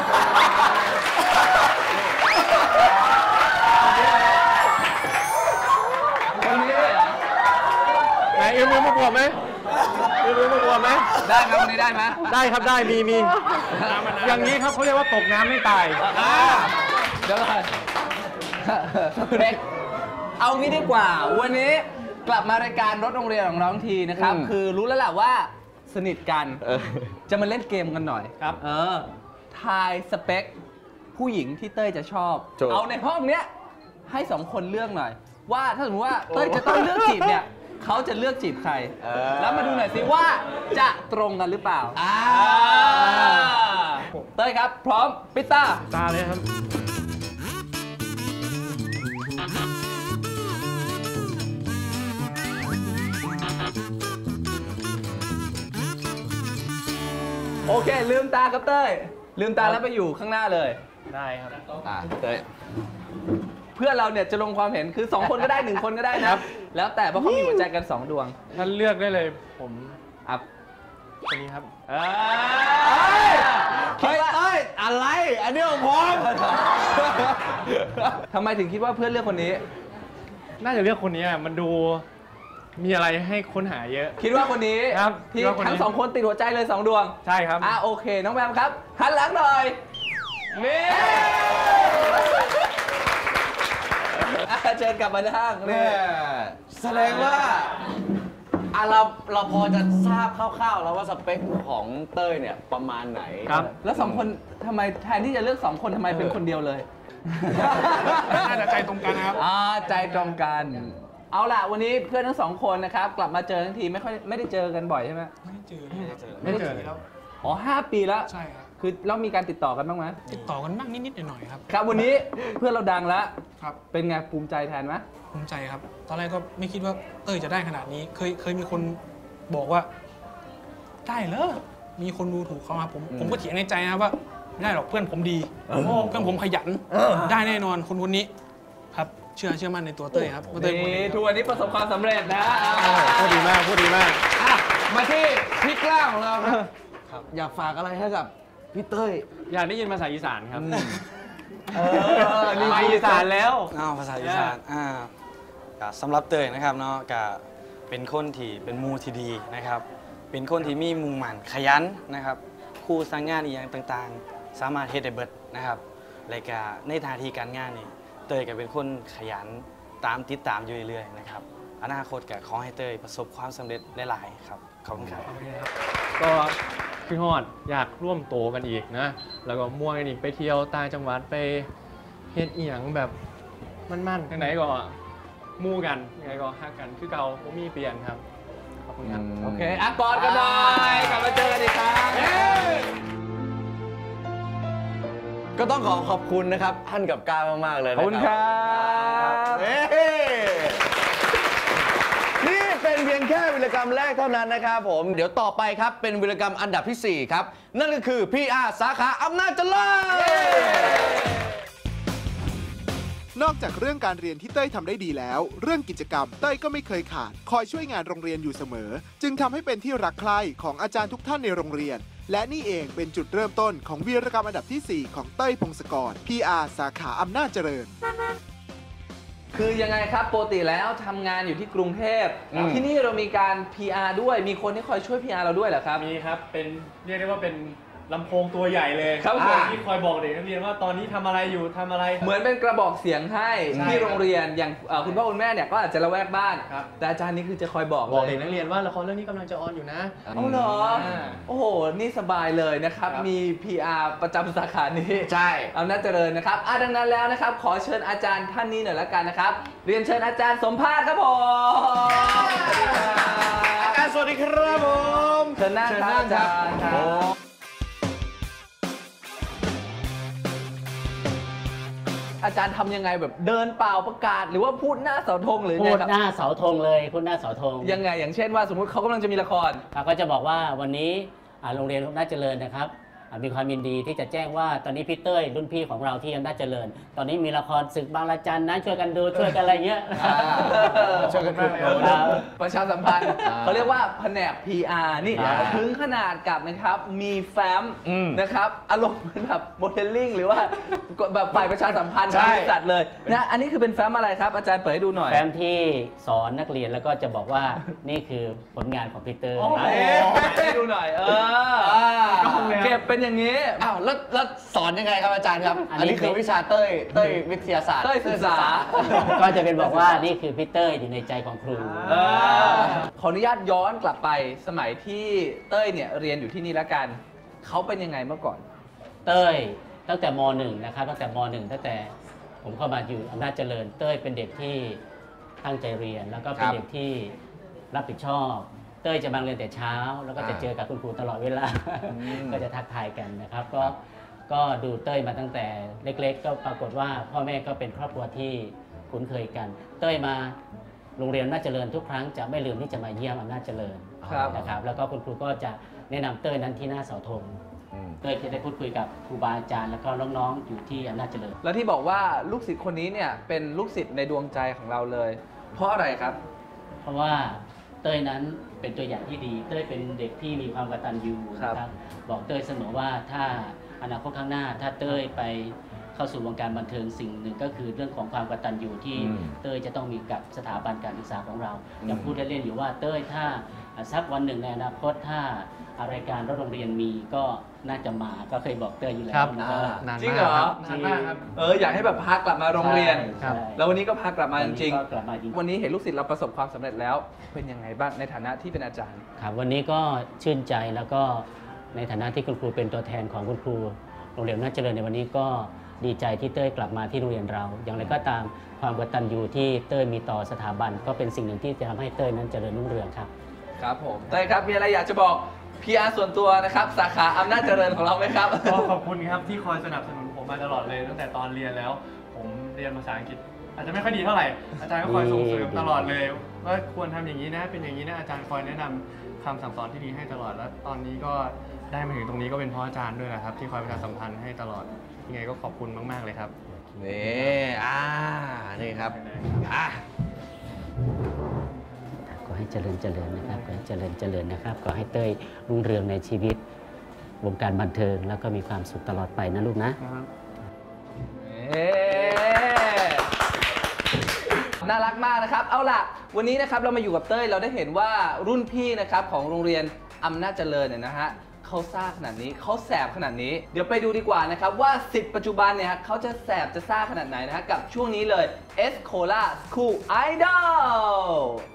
คนนี้เลยเหรอไหนอึมอึมอวบไหมอึมอึมอวบไหมได้ครับคนนี้ได้ไหมได้ครับได้มีมีอย่างนี้ครับเขาเรียกว่าตกน้ำไม่ตายเดี๋ยวก่อนสเปคเอางี้ดีกว่าวันนี้กลับมารายการรถโรงเรียนของน้องทีนะครับคือรู้แล้วแหละว่าสนิทกันจะมาเล่นเกมกันหน่อยครับเออทายสเปคผู้หญิงที่เต้ยจะชอบเอาในห้องเนี้ยให้สองคนเลือกหน่อยว่าถ้าสมมติว่าเต้ยจะต้องเลือกจีบเนี่ยเขาจะเลือกจีบใครแล้วมาดูหน่อยสิว่าจะตรงกันหรือเปล่าเต้ยครับพร้อมปิดตาตาเลยครับโอเคลืมตาครับเต้ยลืมตาแล้วไปอยู่ข้างหน้าเลยได้ครับอ่าเต้ยเพื่อนเราเนี่ยจะลงความเห็นคือสองคนก็ได้หนึ่งคนก็ได้นะแล้วแต่เพราะเขามีหัวใจกันสองดวงงั้นเลือกได้เลยผมอัพคนนี้ครับเฮ้ยเฮ้ยอะไรอันนี้ของผมทำไมถึงคิดว่าเพื่อนเลือกคนนี้น่าจะเลือกคนนี้มันดูมีอะไรให้ค้นหาเยอะคิดว่าคนนี้ครับที่ทั้งสองคนติดหัวใจเลยสองดวงใช่ครับอ่ะโอเคน้องแบมครับหันหลังหน่อยนี่เชิญกลับมานั่งนี่แสดงว่าอ่ะเราเราพอจะทราบคร่าวๆแล้วว่าสเปคของเต้ยเนี่ยประมาณไหนครับแล้วสองคนทำไมแทนที่จะเลือกสองคนทำไมเป็นคนเดียวเลยน่าจะใจตรงกันนะครับอ่าใจตรงกันเอาล่ะวันนี้เพื่อนทั้งสองคนนะครับกลับมาเจอทั้งทีไม่ค่อยไม่ได้เจอกันบ่อยใช่ไหมไม่เจอไม่ได้เจอครับอ๋อห้าปีแล้วใช่ครับคือเรามีการติดต่อกันบ้างไหมติดต่อกันบ้างนิดๆหน่อยๆครับครับวันนี้เพื่อนเราดังแล้วครับเป็นไงภูมิใจแทนไหมภูมิใจครับตอนแรกก็ไม่คิดว่าเต้ยจะได้ขนาดนี้เคยเคยมีคนบอกว่าได้เหรอมีคนดูถูกเขาครับผมผมก็เถียงในใจนะครับว่าไม่ได้หรอกเพื่อนผมดีเพื่อนผมขยันได้แน่นอนคนคนนี้ครับเชื่อเชื่อมั่นในตัวเต้ยครับเต้ยคนนี้ทุกวันนี้ประสบความสำเร็จนะพูดดีมากพูดดีมากมาที่พี่กล้าของเราครับอยากฝากอะไรให้กับพี่เต้ยอยากได้ยินภาษาอีสานครับเออนี่ภาษาอีสานแล้วอ้าวภาษาอีสานอ่าสำหรับเต้ยนะครับเนาะก็เป็นคนที่เป็นมูที่ดีนะครับเป็นคนที่มีมุ่งมั่นขยันนะครับคู่สร้างงานอีกอย่างต่างๆสามารถเฮ็ดได้เบิดนะครับและก็ในทางที่การงานนี่เต้ยก็เป็นคนขยันตามติดตามอยู่เรื่อยๆนะครับอนาคตก็ขอให้เต้ยประสบความสำเร็จหลายๆครับขอบคุณครับก็คือฮอดอยากร่วมโตกันอีกนะแล้วก็ม่วนกันอีกไปเที่ยวต่างจังหวัดไปเฮ็ดอีหยังแบบมั่นๆไหนๆก็มู่กันยังไงก็ฮักกันคือเก่าบ่มีเปลี่ยนครับขอบคุณครับโอเคอ่ะกอดกันหน่อยกลับมาเจอกันอีกครั้งก็ต้องขอขอบคุณนะครับท่านกับก้ามากๆเลยขอบคุณครับนี่เป็นเพียงแค่วิรกรรมแรกเท่านั้นนะครับผมเดี๋ยวต่อไปครับเป็นวิรกรรมอันดับที่สี่ครับนั่นก็คือ พี อาร์ สาขาอำนาจเจริญนอกจากเรื่องการเรียนที่เต้ยทำได้ดีแล้วเรื่องกิจกรรมเต้ยก็ไม่เคยขาดคอยช่วยงานโรงเรียนอยู่เสมอจึงทำให้เป็นที่รักใคร่ของอาจารย์ทุกท่านในโรงเรียนและนี่เองเป็นจุดเริ่มต้นของวีรกรรมอันดับที่สี่ของเต้ยพงศกร พี อาร์ สาขาอำนาจเจริญคือยังไงครับปกติแล้วทำงานอยู่ที่กรุงเทพที่นี่เรามีการ พี อาร์ ด้วยมีคนที่คอยช่วย พี อาร์ เราด้วยเหรอครับมีครับเป็นเรียกได้ว่าเป็นลำโพงตัวใหญ่เลยครับที่คอยบอกเด็กนักเรียนว่าตอนนี้ทำอะไรอยู่ทำอะไรเหมือนเป็นกระบอกเสียงให้ที่โรงเรียนอย่างคุณพ่อคุณแม่เนี่ยก็อาจจะระแวกบ้านแต่อาจารย์นี่คือจะคอยบอกบอกเด็กนักเรียนว่าละครเรื่องนี้กำลังจะออนอยู่นะอ๋อเหรอโอ้โหนี่สบายเลยนะครับมี พี อาร์ ประจำสาขานี้ใช่อำนาจเจริญนะครับอ่ะดังนั้นแล้วนะครับขอเชิญอาจารย์ท่านนี้หน่อยละกันนะครับเรียนเชิญอาจารย์สมภาสครับผมสวัสดีครับอาจารย์สวัสดีครับผมเชิญนั่งครับอาจารย์ครับอาจารย์ทำยังไงแบบเดินเปล่าประกาศหรือว่าพูดหน้าเสาธงหรือพูดหน้าเสาธงเลยพูดหน้าเสาธงยังไงอย่างเช่นว่าสมมุติเขากำลังจะมีละครก็จะบอกว่าวันนี้โรงเรียนอำนาจเจริญนะครับมีความยินดีที่จะแจ้งว่าตอนนี้พี่เต้ยรุ่นพี่ของเราที่อำนาจเจริญตอนนี้มีละครศึกบางระจันนะช่วยกันดูช่วยกันอะไรเงี้ยช่วยกันดูประชาสัมพันธ์เขาเรียกว่าแผนก พี อาร์ นี่ถึงขนาดกับนะครับมีแฟ้มนะครับอารมณ์เหมือนแบบโมเดลลิ่งหรือว่าแบบฝ่ายประชาสัมพันธ์บริษัทเลยนะอันนี้คือเป็นแฟ้มอะไรครับอาจารย์เปิดให้ดูหน่อยแฟ้มที่สอนนักเรียนแล้วก็จะบอกว่านี่คือผลงานของพี่เต้ยให้ดูหน่อยเออเก็บเป็นอย่างนี้อ้าวแล้วแล้วสอนยังไงครับอาจารย์ครับอันนี้คือวิชาเต้ยเต้ยวิทยาศาสตร์เต้ยศึกษาก็จะเป็นบอกว่านี่คือพี่เต้ยอยู่ในใจของครูขออนุญาตย้อนกลับไปสมัยที่เต้ยเนี่ยเรียนอยู่ที่นี่แล้วกันเขาเป็นยังไงเมื่อก่อนเต้ยตั้งแต่ม หนึ่ง นะครับตั้งแต่ม หนึ่ง ตั้งแต่ผมเข้ามาอยู่อำนาจเจริญเต้ยเป็นเด็กที่ตั้งใจเรียนแล้วก็เป็นเด็กที่รับผิดชอบเต้ยจะมาเรียนแต่เช้าแล้วก็จะเจอกับคุณครูตลอดเวลาก็จะทักทายกันนะครับก็ก็ดูเต้ยมาตั้งแต่เล็กๆก็ปรากฏว่าพ่อแม่ก็เป็นครอบครัวที่คุ้นเคยกันเต้ยมาโรงเรียนอำนาจเจริญทุกครั้งจะไม่ลืมที่จะมาเยี่ยมอำนาจเจริญนะครับแล้วก็คุณครูก็จะแนะนำเต้ยนั้นที่หน้าเสาธงเต้ยจะได้พูดคุยกับครูบาอาจารย์แล้วก็น้องๆอยู่ที่อำนาจเจริญแล้วที่บอกว่าลูกศิษย์คนนี้เนี่ยเป็นลูกศิษย์ในดวงใจของเราเลยเพราะอะไรครับเพราะว่าเต้ยนั้นเป็นตัวอย่างที่ดีเต้ยเป็นเด็กที่มีความกตัญญูนะครับบอกเต้ยเสมอว่าถ้าอนาคตข้างหน้าถ้าเต้ยไปเข้าสู่วงการบันเทิงสิ่งหนึ่งก็คือเรื่องของความกตัญญูที่เต้ยจะต้องมีกับสถาบันการศึกษาของเราอย่างพูดเล่นๆอยู่ว่าเต้ยถ้าสักวันหนึ่งในอนาคตถ้ารายการรถโรงเรียนมีก็น่าจะมาก็เคยบอกเต้ยอยู่แล้วนะจริงเหรอนานมากครับเอออยากให้แบบพากลับมาโรงเรียนแล้ววันนี้ก็พากลับมาจริงๆวันนี้เห็นลูกศิษย์เราประสบความสำเร็จแล้วเป็นยังไงบ้างในฐานะที่เป็นอาจารย์ครับวันนี้ก็ชื่นใจแล้วก็ในฐานะที่คุณครูเป็นตัวแทนของคุณครูโรงเรียนอำนาจเจริญในวันนี้ก็ดีใจที่เต้ยกลับมาที่โรงเรียนเราอย่างไรก็ตามความกตัญญูที่เต้ยมีต่อสถาบันก็เป็นสิ่งหนึ่งที่จะทำให้เต้ยนั้นเจริญรุ่งเรืองครับครับผมเต้ยครับมีอะไรอยากจะบอกพี อาร์ ส่วนตัวนะครับสาขาอำนาจเจริญของเราไหมครับก็ขอบคุณครับที่คอยสนับสนุนผมมาตลอดเลยตั้งแต่ตอนเรียนแล้วผมเรียนภาษาอังกฤษอาจจะไม่ค่อยดีเท่าไหร่อาจารย์ก็คอยส่งเสริมตลอดเลยว่าควรทำอย่างนี้นะเป็นอย่างนี้นะอาจารย์คอยแนะนำคำสั่งสอนที่ดีให้ตลอดแล้วตอนนี้ก็ได้มาถึงตรงนี้ก็เป็นเพราะอาจารย์ด้วยนะครับที่คอยประชาสัมพันธ์ให้ตลอดยังไงก็ขอบคุณมากๆเลยครับนี่อ่านี่ครับอ่ะขอให้เจริญเจริญนะครับขอให้เจริญเจริญนะครับขอให้เต้ยรุ่งเรืองในชีวิตวงการบันเทิงแล้วก็มีความสุขตลอดไปนะลูกนะน่ารักมากนะครับเอาล่ะวันนี้นะครับเรามาอยู่กับเต้ยเราได้เห็นว่ารุ่นพี่นะครับของโรงเรียนอำนาจเจริญเนี่ยนะฮะเขาซ่าขนาดนี้เขาแสบขนาดนี้เดี๋ยวไปดูดีกว่านะครับว่าสิทธิ์ปัจจุบันเนี่ยเขาจะแสบจะซ่าขนาดไหนนะฮะกับช่วงนี้เลย Escola School Idol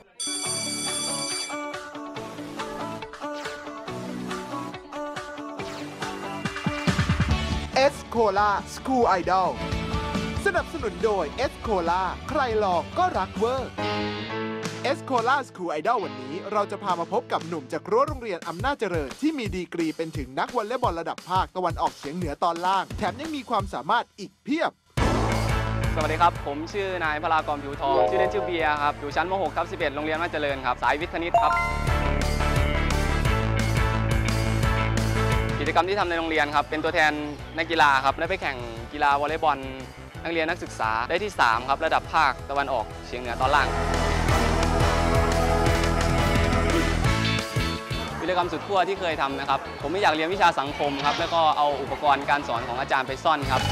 Escola School Idol สนับสนุนโดย Escola ใครลองก็รักเวอร์ Escola School Idol วันนี้เราจะพามาพบกับหนุ่มจากรั้วโรงเรียนอำนาจเจริญที่มีดีกรีเป็นถึงนักวอลเลย์บอลระดับภาคตะวันออกเฉียงเหนือตอนล่างแถมยังมีความสามารถอีกเพียบสวัสดีครับผมชื่อนายพลากรผิวทองชื่อเล่นชื่อเบียร์ครับอยู่ชั้นม หก ทับ สิบเอ็ด โรงเรียนอำนาจเจริญครับสายวิทย์คณิตครับกิจกรรมที่ทำในโรงเรียนครับเป็นตัวแทนนักกีฬาครับได้ไปแข่งกีฬาวอลเลย์บอลนักเรียนนักศึกษาได้ที่สามครับระดับภาคตะวันออกเฉียงเหนือตอนล่างกิจกรรมสุดขั้วที่เคยทำนะครับผมไม่อยากเรียนวิชาสังคมครับแล้วก็เอาอุปกรณ์การสอนของอาจารย์ไปซ่อนครับ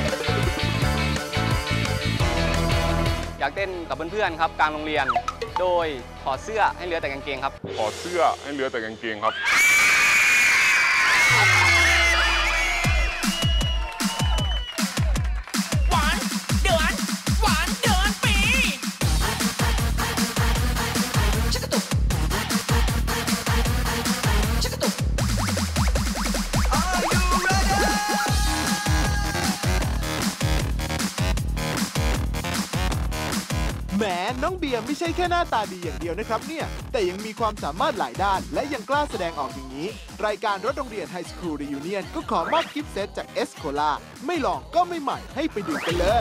อยากเต้นกับเพื่อนๆครับกลางโรงเรียนโดยถอดเสื้อให้เหลือแต่กางเกงครับถอดเสื้อให้เหลือแต่กางเกงครับแหมน้องเบียร์ไม่ใช่แค่หน้าตาดีอย่างเดียวนะครับเนี่ยแต่ยังมีความสามารถหลายด้านและยังกล้าแสดงออกอย่างนี้รายการรถโรงเรียนไฮสคูลรียูเนียนก็ขอมอบกิฟต์เซตจากเอสโคล่าไม่ลองก็ไม่ใหม่ให้ไปดูกันเลย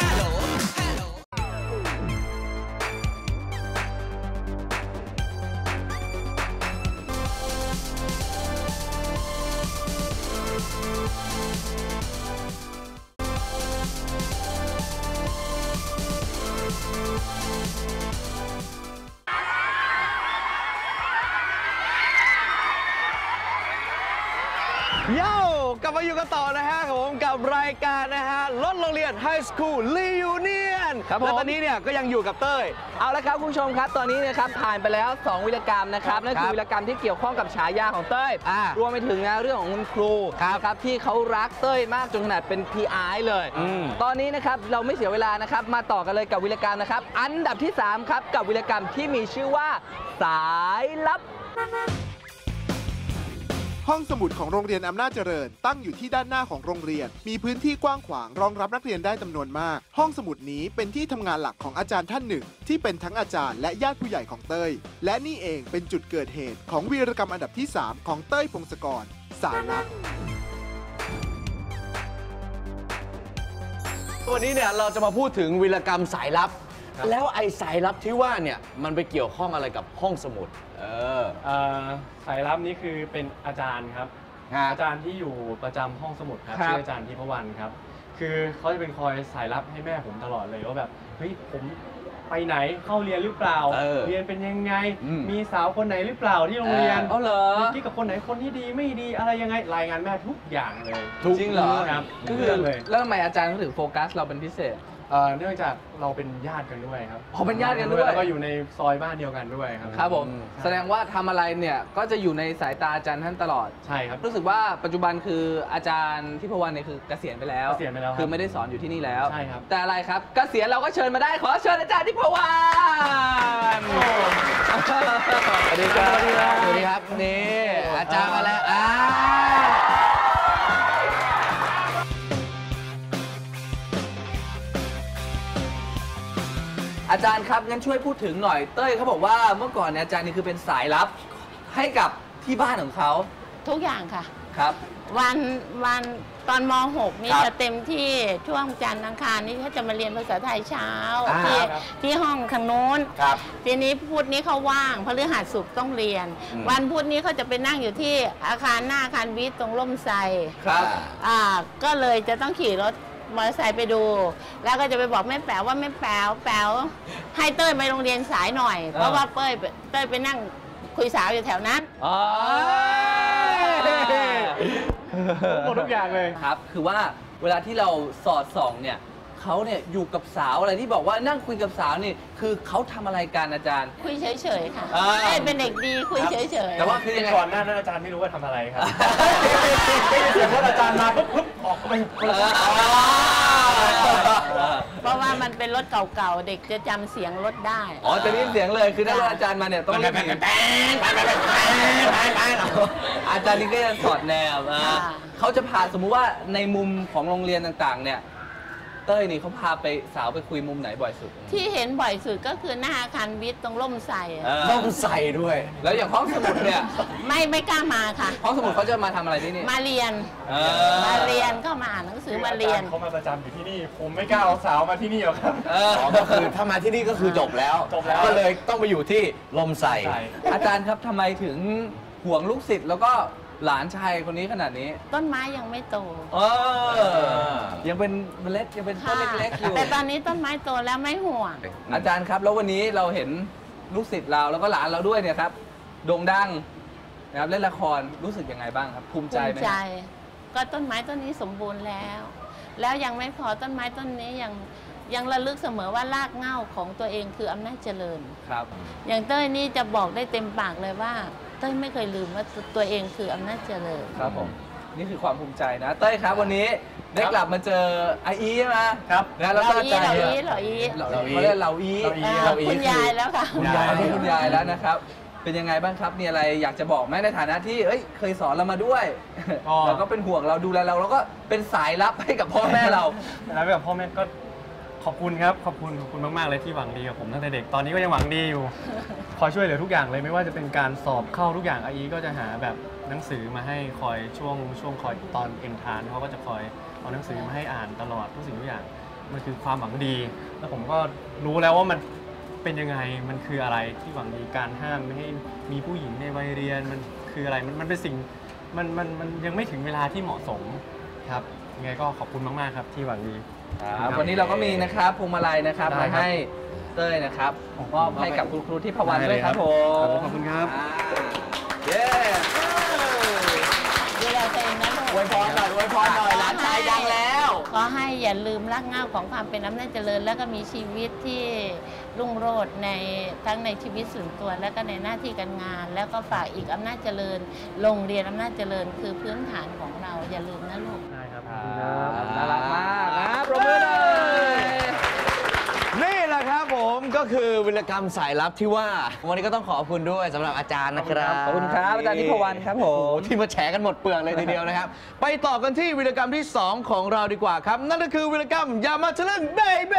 โย่กลับมาอยู่กันต่อนะฮะผมกับรายการนะฮะรถโรงเรียนไฮสคูลรียูเนียนและตอนนี้เนี่ยก็ยังอยู่กับเต้ยเอาละครับคุณผู้ชมครับตอนนี้นะครับผ่านไปแล้วสองวีรกรรมนะครับนั่นคือวีรกรรมที่เกี่ยวข้องกับฉายาของเต้ยรวมไปถึงนะเรื่องของคุณครูครับที่เขารักเต้ยมากจนขนาดเป็น พี อาร์ เลยตอนนี้นะครับเราไม่เสียเวลานะครับมาต่อกันเลยกับวีรกรรมนะครับอันดับที่สามครับกับวีรกรรมที่มีชื่อว่าสายลับห้องสมุดของโรงเรียนอำนาจเจริญตั้งอยู่ที่ด้านหน้าของโรงเรียนมีพื้นที่กว้างขวางรองรับนักเรียนได้จำนวนมากห้องสมุดนี้เป็นที่ทำงานหลักของอาจารย์ท่านหนึ่งที่เป็นทั้งอาจารย์และญาติผู้ใหญ่ของเต้ยและนี่เองเป็นจุดเกิดเหตุของวีรกรรมอันดับที่สามของเต้ยพงศกรสายลับวันนี้เนี่ยเราจะมาพูดถึงวีรกรรมสายลับแล้วไอ้สายลับที่ว่าเนี่ยมันไปเกี่ยวข้องอะไรกับห้องสมุดเออสายลับนี้คือเป็นอาจารย์ครับอาจารย์ที่อยู่ประจำห้องสมุดครับชื่ออาจารย์ทิพวรรณครับคือเขาจะเป็นคอยสายลับให้แม่ผมตลอดเลยว่าแบบเฮ้ยผมไปไหนเข้าเรียนหรือเปล่า เ, เรียนเป็นยังไงมีสาวคนไหนหรือเปล่าที่โรงเรียนอ๋อเหรอมีกิ๊กกับคนไหนคนที่ดีไม่ดีอะไรยังไงรายงานแม่ทุกอย่างเลยจริงเหรอครับก็คือแล้วทำไมอาจารย์ถึงโฟกัสเราเป็นพิเศษเนื่องจากเราเป็นญาติกันด้วยครับอ๋อเป็นญาติกันด้วยแล้วก็อยู่ในซอยบ้านเดียวกันด้วยครับครับผมแสดงว่าทำอะไรเนี่ยก็จะอยู่ในสายตาอาจารย์ท่านตลอดใช่ครับรู้สึกว่าปัจจุบันคืออาจารย์ทิพวรรณเนี่ยคือเกษียณไปแล้วเกษียณไปแล้วคือไม่ได้สอนอยู่ที่นี่แล้วใช่ครับแต่อะไรครับเกษียณเราก็เชิญมาได้ขอเชิญอาจารย์ทิพวรรณสวัสดีครับสวัสดีครับนี่อาจารย์มาแล้วอ่าอาจารย์ครับงั้นช่วยพูดถึงหน่อยเต้ยเขาบอกว่าเมื่อก่อนเนี่ยอาจารย์นี่คือเป็นสายลับให้กับที่บ้านของเขาทุกอย่างค่ะครับวันวันตอนม หก นี่ครับจะเต็มที่ช่วงจันทร์อังคารนี่เขาจะมาเรียนภาษาไทยเช้าอ่าที่ครับที่ห้องทางโน้นครับทีนี้พุธนี้เขาว่างพฤหัสศุกร์ต้องเรียนอืมวันพุธนี้เขาจะไปนั่งอยู่ที่อาคารหน้าอาคารวิทย์ตรงร่มไทรครับอ่าก็เลยจะต้องขี่รถมอเตอร์ไซค์ไปดู แล้วก็จะไปบอกแม่แป๋วว่าแม่แป๋วแป๋วให้เต้ยไปโรงเรียนสายหน่อย เพราะว่าเต้ยเต้ยไปนั่งคุยสาวอยู่แถวนั้นอ๋อหมดทุกอย่างเลยครับ คือว่าเวลาที่เราสอดส่องเนี่ยเขาเนี่ยอยู่กับสาวอะไรที่บอกว่านั่งคุยกับสาวนี่คือเขาทำอะไรกันอาจารย์คุยเฉยๆค่ะอ่าเต้ยเป็นเด็กดีคุยเฉยๆแต่ว่าคือยังไงก่อนหน้านั้นอาจารย์ไม่รู้ว่าทำอะไรครับได้ยินเสียงว่าอาจารย์มาปุ๊บปุ๊บออกไปคนละเพราะว่ามันเป็นรถเก่าๆ เด็กจะจำเสียงรถได้อ๋อจะได้ยินเสียงเลยคือถ้าอาจารย์มาเนี่ยต้องรีบแป้งไปไปไปไปไปอาจารย์นี่ก็จะสอดแนวนะเขาจะพาสมมุติว่าในมุมของโรงเรียนต่างๆ เนี่ยเต้ยนี่เขาพาไปสาวไปคุยมุมไหนบ่อยสุดที่เห็นบ่อยสุดก็คือหน้าอาคารวิทย์ตรงร่มไทรอะร่มใส่ด้วย แล้วอย่างห้องสมุดเนี่ยไม่ไม่กล้ามาค่ะห้องสมุดเขาจะมาทำอะไรที่นี่มาเรียนเออมาเรียนเข้ามาอ่านหนังสือมาเรียนเขามาประจำอยู่ที่นี่ ผมไม่กล้าเอาสาวมาที่นี่หรอกครับเออก็คือถ้ามาที่นี่ก็คือจบแล้วจบแล้วก็เลยต้องไปอยู่ที่ลมใส่อาจารย์ครับทำไมถึงห่วงลูกศิษย์แล้วก็หลานชายคนนี้ขนาดนี้ต้นไม้ยังไม่โตเออยังเป็นเมล็ดยังเป็นต้นเล็กๆอยู่แต่ตอนนี้ต้นไม้โตแล้วไม่ห่วงอาจารย์ครับแล้ววันนี้เราเห็นลูกศิษย์เราแล้วก็หลานเราด้วยเนี่ยครับโด่งดังนะครับเล่นละครรู้สึกยังไงบ้างครับ ภูมิใจภูไหมมิใจ ก็ต้นไม้ต้นนี้สมบูรณ์แล้ว แล้วยังไม่พอต้นไม้ต้นนี้ยังยังระลึกเสมอว่ารากเหง้าของตัวเองคืออำนาจเจริญครับอย่างเต้ยนี่จะบอกได้เต็มปากเลยว่าเต้ยไม่เคยลืมว่าตัวเองคืออำนาจเจริญครับผมนี่คือความภูมิใจนะเต้ยครับวันนี้ได้กลับมาเจอไออีใช่ไหมครับนะแล้วก็เราอีเราอีเราอีเราอีเขาเรียกเราอีเราอีคุณยายแล้วค่ะคุณยายนี่คุณยายแล้วนะครับ เป็นยังไงบ้างครับมีอะไรอยากจะบอกไหมในฐานะที่เอ้ยเคยสอนเรามาด้วยเราก็เป็นห่วงเราดูแลเราแล้วก็เป็นสายลับให้กับพ่อแม่เราแล้วแบบพ่อแม่ก็ขอบคุณครับขอบคุณขอบคุณมากๆเลยที่หวังดีกับผมตั้งแต่เด็กตอนนี้ก็ยังหวังดีอยู่ คอยช่วยเหลือทุกอย่างเลยไม่ว่าจะเป็นการสอบเข้าทุกอย่างอาอีก็จะหาแบบหนังสือมาให้คอยช่วงช่วงคอยตอนเอ็นทานเขาก็จะคอยเอาหนังสือมาให้อ่านตลอดทุกสิ่งทุกอย่างมันคือความหวังดี แล้วผมก็รู้แล้วว่ามันเป็นยังไงมันคืออะไรที่หวังดีการห้ามไม่ให้มีผู้หญิงในวัยเรียนมันคืออะไรมันมันเป็นสิ่งมันมันมันยังไม่ถึงเวลาที่เหมาะสมครับยังไงก็ขอบคุณมากๆครับที่หวังดีครับวันนี้เราก็มีนะครับพวงมาลัยนะครับได้มาครับให้เต้ยนะครับมอบให้กับคุณครูที่พวันด้วยครับผมขอบคุณครับอ่าเย้ดูแลตัวเองนะลูกอวยพรหน่อยอวยพรหน่อยหลานชายดังแล้วขอให้อย่าลืมรากเหง้าของความเป็นอำนาจเจริญ แล้วก็มีชีวิตที่รุ่งโรจน์ในทั้งในชีวิตส่วนตัว และก็ในหน้าที่การงาน แล้วก็ฝากอีกอำนาจเจริญโรงเรียนอำนาจเจริญคือพื้นฐานของเราอย่าลืมนะลูกได้ครับน่ารักมากนะปรบมือหน่อยนี่แหละครับผมก็คือวิรกรรมสายลับที่ว่า วันนี้ก็ต้องขอบคุณด้วยสำหรับอาจารย์นะครับขอบคุณครับอาจารย์นิพวรรณครับผมโอ้โหที่มาแฉกันหมดเปลือกเลยทีเดียวนะครับ ไปต่อกันที่วิรกรรมที่สองของเราดีกว่าครับ นั่นก็คือวิรกรรมอย่ามาทะลึ่งเบเบ้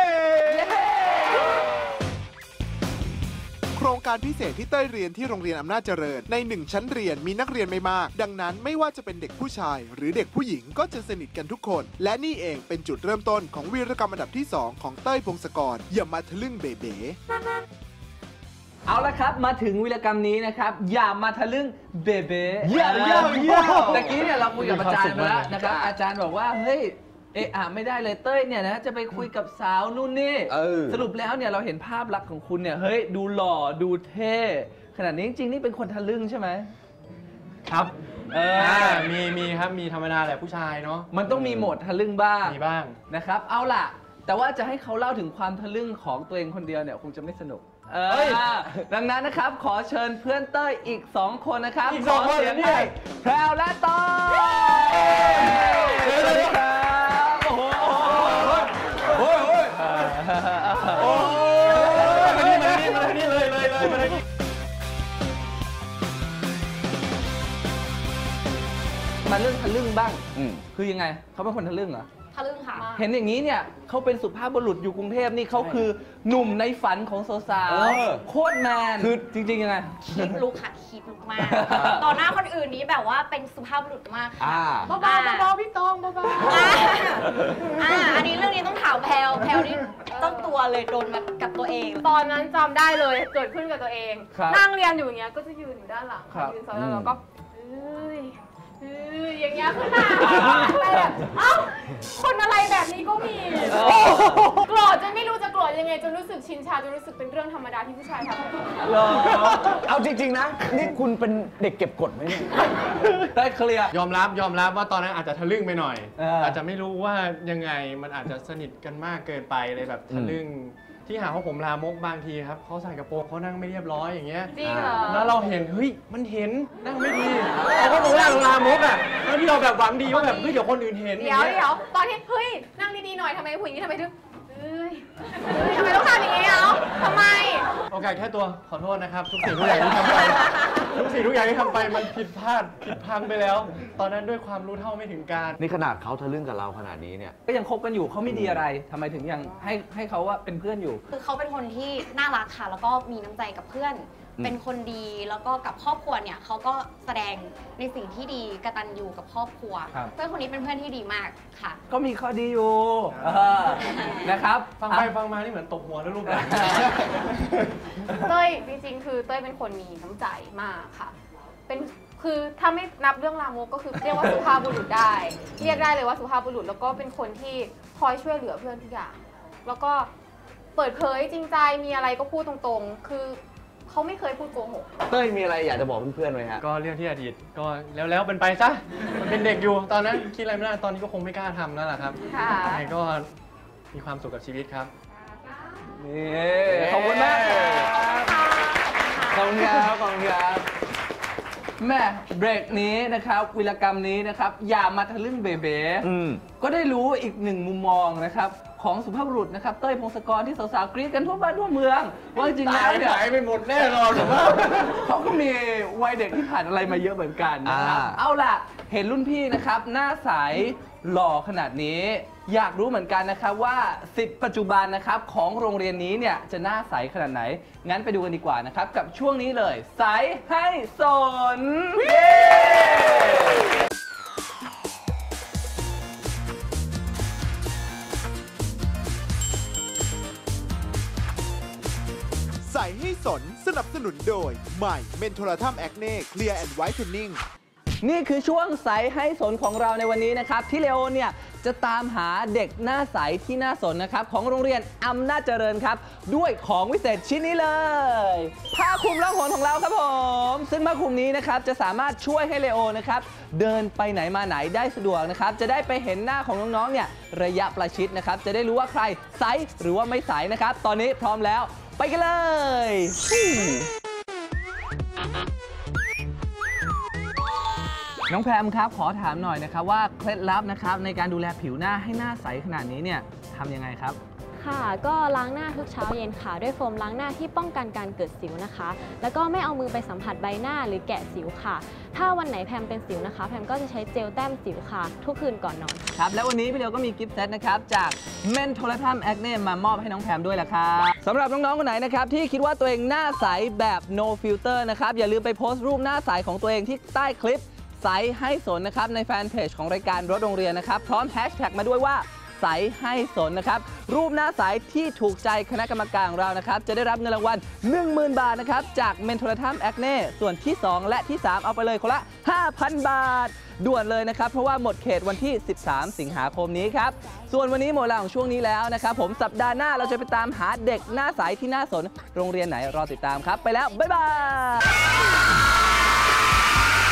โครงการพิเศษที่เต้ยเรียนที่โรงเรียนอำนาจเจริญในหนึ่งชั้นเรียนมีนักเรียนไม่มาก ดังนั้นไม่ว่าจะเป็นเด็กผู้ชาย หรือเด็กผู้หญิงก็จะสนิทกันทุกคน และนี่เองเป็นจุดเริ่มต้นของวีรกรรมอันดับที่สองของเต้ยพงศกรอย่ามาทะลึ่งเบเบ้เอาละครับมาถึงวีรกรรมนี้นะครับอย่ามาทะลึ่งเบเบ้เยี่ยมเยี่ยมเยี่ยมตะกี้เนี่ยเราคุยกับอาจารย์มาแล้วนะครับอาจารย์บอกว่าเฮ้ยเอะอะไม่ได้เลยเต้ยเนี่ยนะจะไปคุยกับสาวนู่นนี่สรุปแล้วเนี่ยเราเห็นภาพลักษณ์ของคุณเนี่ยเฮ้ยดูหล่อดูเท่ขนาดนี้จริงๆนี่เป็นคนทะลึ่งใช่ไหมครับเออมีมีครับมีธรรมดาแหละผู้ชายเนาะมันต้องมีโหมดทะลึ่งบ้างมีบ้างนะครับเอาล่ะ แต่ว่าจะให้เขาเล่าถึงความทะลึ่งของตัวเองคนเดียวเนี่ยคงจะไม่สนุกเออดังนั้นนะครับขอเชิญเพื่อนเต้ยอีกสองคนนะครับอีกสองคนขเสียงเนี่ให้ยแพรวและต้อยสวัสดีครับโอ้โหโอ้โหโอ้โหมานี่มานี่มานี่เลยเลยเลยมานี่มาเรื่องทะลึ่งบ้างคือยังไงเขาเป็นคนทะลึ่งเหรอทะลึ่งค่ะมเห็นอย่างนี้เนี่ยเขาเป็นสุภาพบุรุษอยู่กรุงเทพนี่เขาคือหนุ่มในฝันของสาวๆโคตรแมนคือจริงๆยังไงคิดลุกค่ะคิดลุกมากต่อหน้าคนอื่นนี้แบบว่าเป็นสุภาพบุรุษมากค่ะเบาๆเบาๆพี่ตองเบาๆอ่าอันนี้เรื่องนี้ต้องถามแพลวแพลวนี่ต้องตัวเลยโดนมากับตัวเองตอนนั้นจำได้เลยเกิดขึ้นกับตัวเองนั่งเรียนอยู่อย่างเงี้ยก็จะยืนอยู่ด้านหลังยืนซ้อนแล้วก็เอ้ยเอ้ยอย่างเงี้ยขึ้นมาแบบเอ้าคนอะไรแบบนี้ก็มีโกรธจนไม่รู้จะโกรธยังไงจนรู้สึกชินชาจนรู้สึกเป็นเรื่องธรรมดาที่ผู้ชายทำเอาจริงๆนะนี่คุณเป็นเด็กเก็บกดไหมเนี่ยได้เคลียร์ยอมรับยอมรับว่าตอนนั้นอาจจะทะลึ่งไปหน่อยอาจจะไม่รู้ว่ายังไงมันอาจจะสนิทกันมากเกินไปเลยแบบทะลึ่งที่หาว่าผมลามกบางทีครับเขาใส่กระโปรงเขานั่งไม่เรียบร้อยอย่างเงี้ยจริงเหรอแล้วเราเห็นเฮ้ยมันเห็นนั่งไม่ดีเราก็บอกว่าเราลามกอ่ะแล้วที่เราแบบหวังดีว่าแบบเฮ้ยเดี๋ยวคนอื่นเห็นเดี๋ยวเดี๋ยวตอนที่เฮ้ยนั่งดีๆหน่อยทำไมผู้หญิงทำไมถึงเอ้ยทำไมต้องทำอย่างนี้เอ้าทำไมโอกาสแค่ตัวขอโทษนะครับทุกสิ่งทุกอย่างที่ทำไปทุกสิ่งทุกอย่างที่ทำไปมันผิดพลาดผิดพังไปแล้วตอนนั้นด้วยความรู้เท่าไม่ถึงการนี่ขนาดเขาทะลึ่งกับเราขนาดนี้เนี่ยก็ยังคบกันอยู่เขาไม่ดีอะไรทำไมถึงยังให้ให้เขาว่าเป็นเพื่อนอยู่คือเขาเป็นคนที่น่ารักค่ะแล้วก็มีน้ำใจกับเพื่อนเป็นคนดีแล้วก็กับครอบครัวเนี่ยเขาก็แสดงในสิ่งที่ดีกตัญญูกับครอบครัวเพื่อนคนนี้เป็นเพื่อนที่ดีมากค่ะก็มีข้อดีอยู่นะครับฟังไปฟังมานี่เหมือนตบหัวแล้วลูกหลานเต้ยจริงๆคือเต้ยเป็นคนมีน้ำใจมากค่ะเป็นคือถ้าไม่นับเรื่องลามกก็คือเรียกว่าสุภาพบุรุษได้เรียกได้เลยว่าสุภาพบุรุษแล้วก็เป็นคนที่คอยช่วยเหลือเพื่อนทุกอย่างแล้วก็เปิดเผยจริงใจมีอะไรก็พูดตรงๆคือเขาไม่เคยพูดโกหกเต้ยมีอะไรอยากจะบอกเพื่อนๆไหมฮะก็เรื่องที่อดีตก็แล้วแล้วเป็นไปซะมันเป็นเด็กอยู่ตอนนั้นคิดอะไรไม่ได้ตอนนี้ก็คงไม่กล้าทำนั่นแหละครับยังไงก็มีความสุขกับชีวิตครับนี่ขอบคุณมากขอบคุณครับขอบคุณครับแม่เบรกนี้นะครับวีรกรรมนี้นะครับอย่ามาทะลึ่งเบเบ้ก็ได้รู้อีกหนึ่งมุมมองนะครับของสุภาพบุรุษนะครับเต้ยพงศกรที่สาวๆกรี๊ดกันทั่วบ้านทั่วเมืองว่าจริงๆแล้วเนี่ยหายไปหมดแน่นอนผมว่าเขาก็มีวัยเด็กที่ผ่านอะไรมาเยอะเหมือนกันนะครับเอาล่ะเห็นรุ่นพี่นะครับหน้าใสหล่อขนาดนี้อยากรู้เหมือนกันนะครับว่าสิทธิ์ปัจจุบันนะครับของโรงเรียนนี้เนี่ยจะหน้าใสขนาดไหนงั้นไปดูกันดีกว่านะครับกับช่วงนี้เลยใสให้สนใส่ให้สนสนับสนุนโดยใหม่เมนโทรทัมแอคเน่เคลียร์แอนด์ไวท์เทนนิ่งนี่คือช่วงใสให้สนของเราในวันนี้นะครับที่เลโอเนี่ยจะตามหาเด็กหน้าใสที่น่าสนนะครับของโรงเรียนอำนาจเจริญครับด้วยของวิเศษชิ้นนี้เลยผ้าคลุมล่องหนของเราครับผมซึ่งผ้าคลุมนี้นะครับจะสามารถช่วยให้เลโอนะครับเดินไปไหนมาไหนได้สะดวกนะครับจะได้ไปเห็นหน้าของน้องๆเนี่ยระยะประชิดนะครับจะได้รู้ว่าใครใสหรือว่าไม่ใสนะครับตอนนี้พร้อมแล้วไปกันเลยน้องแพมครับขอถามหน่อยนะครับว่าเคล็ดลับนะครับในการดูแลผิวหน้าให้หน้าใสขนาดนี้เนี่ยทำยังไงครับค่ะก็ล้างหน้าทุกเช้าเย็นค่ะด้วยโฟมล้างหน้าที่ป้องกันการเกิดสิวนะคะแล้วก็ไม่เอามือไปสัมผัสใบหน้าหรือแกะสิวค่ะถ้าวันไหนแพมเป็นสิวนะคะแพมก็จะใช้เจลแต้มสิวค่ะทุกคืนก่อนนอนครับแล้ววันนี้พี่เลียวก็มีกิฟต์เซตนะครับจากเมนโทรทัมแอคเน่มามอบให้น้องแพมด้วยล่ะครับสำหรับน้องๆคนไหนนะครับที่คิดว่าตัวเองหน้าใสแบบ no filter นะครับอย่าลืมไปโพสต์รูปหน้าใสของตัวเองที่ใต้คลิปใสให้สนนะครับในแฟนเพจของรายการรถโรงเรียนนะครับพร้อมแฮชแท็กมาด้วยว่าใสให้สนนะครับรูปหน้าใสที่ถูกใจคณะกรรมการของเรานะครับจะได้รับเงินรางวัล หนึ่งหมื่น บาทนะครับจากเมนโทรทัมแอคเน่ส่วนที่สองและที่สามเอาไปเลยคนละ ห้าพัน บาทด่วนเลยนะครับเพราะว่าหมดเขตวันที่สิบสามสิงหาคมนี้ครับส่วนวันนี้หมดเวลาของช่วงนี้แล้วนะครับผมสัปดาห์หน้าเราจะไปตามหาเด็กหน้าใสที่น่าสนโรงเรียนไหนรอติดตามครับไปแล้วบ๊ายบาย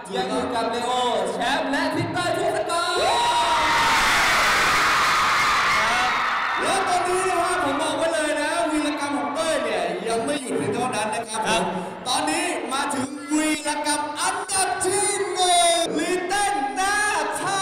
ยังอยู่กับเลโอแชมป์และพี่เต้ยพงศกรแล้วตอนนี้นะฮะผมบอกไว้เลยนะวีรกรรมของเต้ยเนี่ยยังไม่หยุดเพียงเท่านั้นนะครับผมตอนนี้มาถึงวีรกรรมอันดับที่หนึ่งลีเต้นหน้าเท่า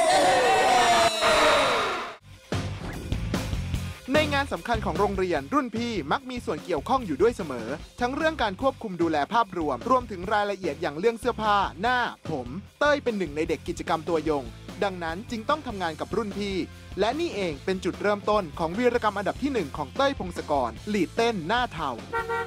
ในงานสำคัญของโรงเรียนรุ่นพี่มักมีส่วนเกี่ยวข้องอยู่ด้วยเสมอทั้งเรื่องการควบคุมดูแลภาพรวมรวมถึงรายละเอียดอย่างเรื่องเสื้อผ้าหน้าผมเต้ยเป็นหนึ่งในเด็กกิจกรรมตัวยงดังนั้นจึงต้องทำงานกับรุ่นพี่และนี่เองเป็นจุดเริ่มต้นของวีรกรรมอันดับที่หนึ่งของเต้ยพงศกรลีดเต้นหน้าเทา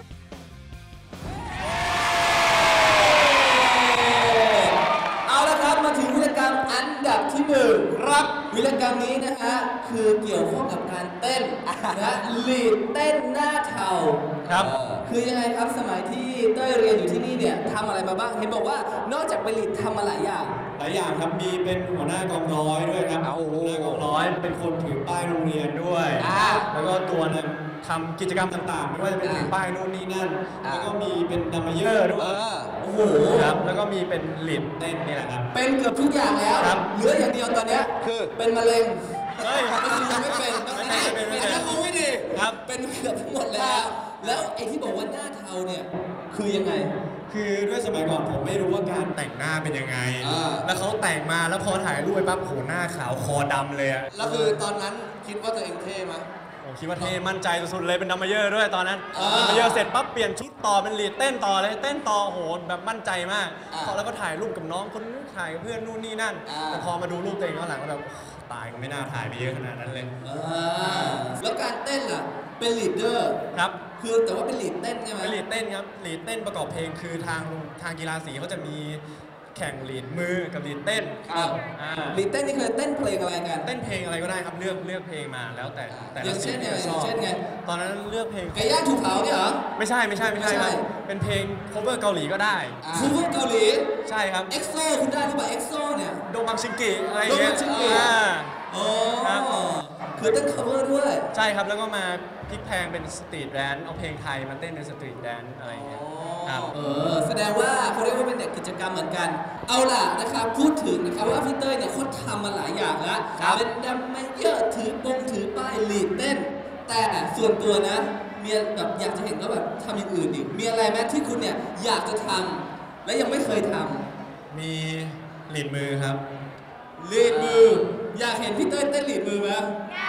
เอาละครับมาถึงวีรกรรมอันดับที่หนึ่งครับวีรกรรมนี้นะฮะคือเกี่ยวข้องกับการเต้นนะลีดเต้นหน้าเทาครับคือยังไงครับสมัยที่เต้ยเรียนอยู่ที่นี่เนี่ยทำอะไรมาบ้างเห็นบอกว่านอกจากไปลีดทำมาหลายอย่างหลายอย่างครับมีเป็นหัวหน้ากองร้อยด้วยครับหัวหน้ากองร้อยเป็นคนถือป้ายโรงเรียนด้วยแล้วก็ตัวนึงทำกิจกรรมต่างๆไม่ว่าจะเป็นถือป้ายนู่นนี่นั่นแล้วก็มีเป็นดัมเมเยอร์ด้วยโอ้โหครับแล้วก็มีเป็นลีดเต้นนี่แหละครับเป็นเกือบทุกอย่างแล้วเหลืออย่างเดียวตอนนี้คือเป็นมะเร็งเฮ้ยยังไม่เป็นต้องเป็นเป็นแล้วคงไม่ดีครับเป็นเกือบทั้งหมดแล้วแล้วไอ้ที่บอกว่าหน้าเทาเนี่ยคือยังไงคือด้วยสมัยก่อนผมไม่รู้ว่าการแต่งหน้าเป็นยังไงแล้วเขาแต่งมาแล้วพอถ่ายรูปไปปั๊บโหหน้าขาวคอดำเลยอะแล้วคือตอนนั้นคิดว่าตัวเองเท่ไหมผมคิดว่าเท่มั่นใจสุดๆเลยเป็นดัมเมเยอร์ด้วยตอนนั้นดัมเมเยอร์เสร็จปั๊บเปลี่ยนชุดต่อเป็นลีดเต้นต่อเลยเต้นต่อโหแบบมั่นใจมากแล้วก็ถ่ายรูปกับน้องคนนู้นถ่ายกับเพื่อนนู่นนี่นั่นแต่พอมาดูรูปตัวเองข้างหลังก็แบบตายก็ไม่น่าถ่ายไปเยอะขนาดนั้นเลยแล้วการเต้นล่ะเป็นลีดเดอร์ครับคือแต่ว่าเป็นลีดเต้นใช่ไหมเป็นลีดเต้นครับลีดเต้นประกอบเพลงคือทางทางกีฬาสีเขาจะมีแข่งลีดมือกับลีดเต้นครับลีดเต้นนี่คือเต้นเพลงอะไรกันเต้นเพลงอะไรก็ได้ครับเลือกเลือกเพลงมาแล้วแต่แต่อย่างเช่นไงอย่างเช่นไงตอนนั้นเลือกเพลงไก่ย่างถูกเผาเนี่ยเหรอไม่ใช่ไม่ใช่ไม่ใช่ครับเป็นเพลง cover เกาหลีก็ได้ cover เกาหลีใช่ครับเอ็กโซคุณได้หรือเปล่าเอ็กโซเนี่ยโดมังชิงกิอะไรอย่างเงี้ยโดมังชิงกิอ๋อครับคือเต้น cover ด้วยใช่ครับแล้วก็มาพลิกแพงเป็นสตรีทแดนซ์เอาเพลงไทยมาเต้นเป็นสตรีทแดนซ์อะไรอย่างเงี้ยครับเออแสดงว่าเขาเรียกว่าเป็นเด็กกิจกรรมเหมือนกันเอาล่ะนะครับพูดถึงนะครับว่าพี่เต้ยเนี่ยเขาทำมาหลายอย่างแล้วเป็นดัมเมเยอร์ถือปงถือป้ายลีดเต้นแต่ส่วนตัวนะมีแบบอยากจะเห็นว่าแบบทำอย่างอื่นอีกมีอะไรไหมที่คุณเนี่ยอยากจะทำและยังไม่เคยทำมีลีดมือครับลีดมืออยากเห็นพี่เต้ยเต้นลีดมือไหม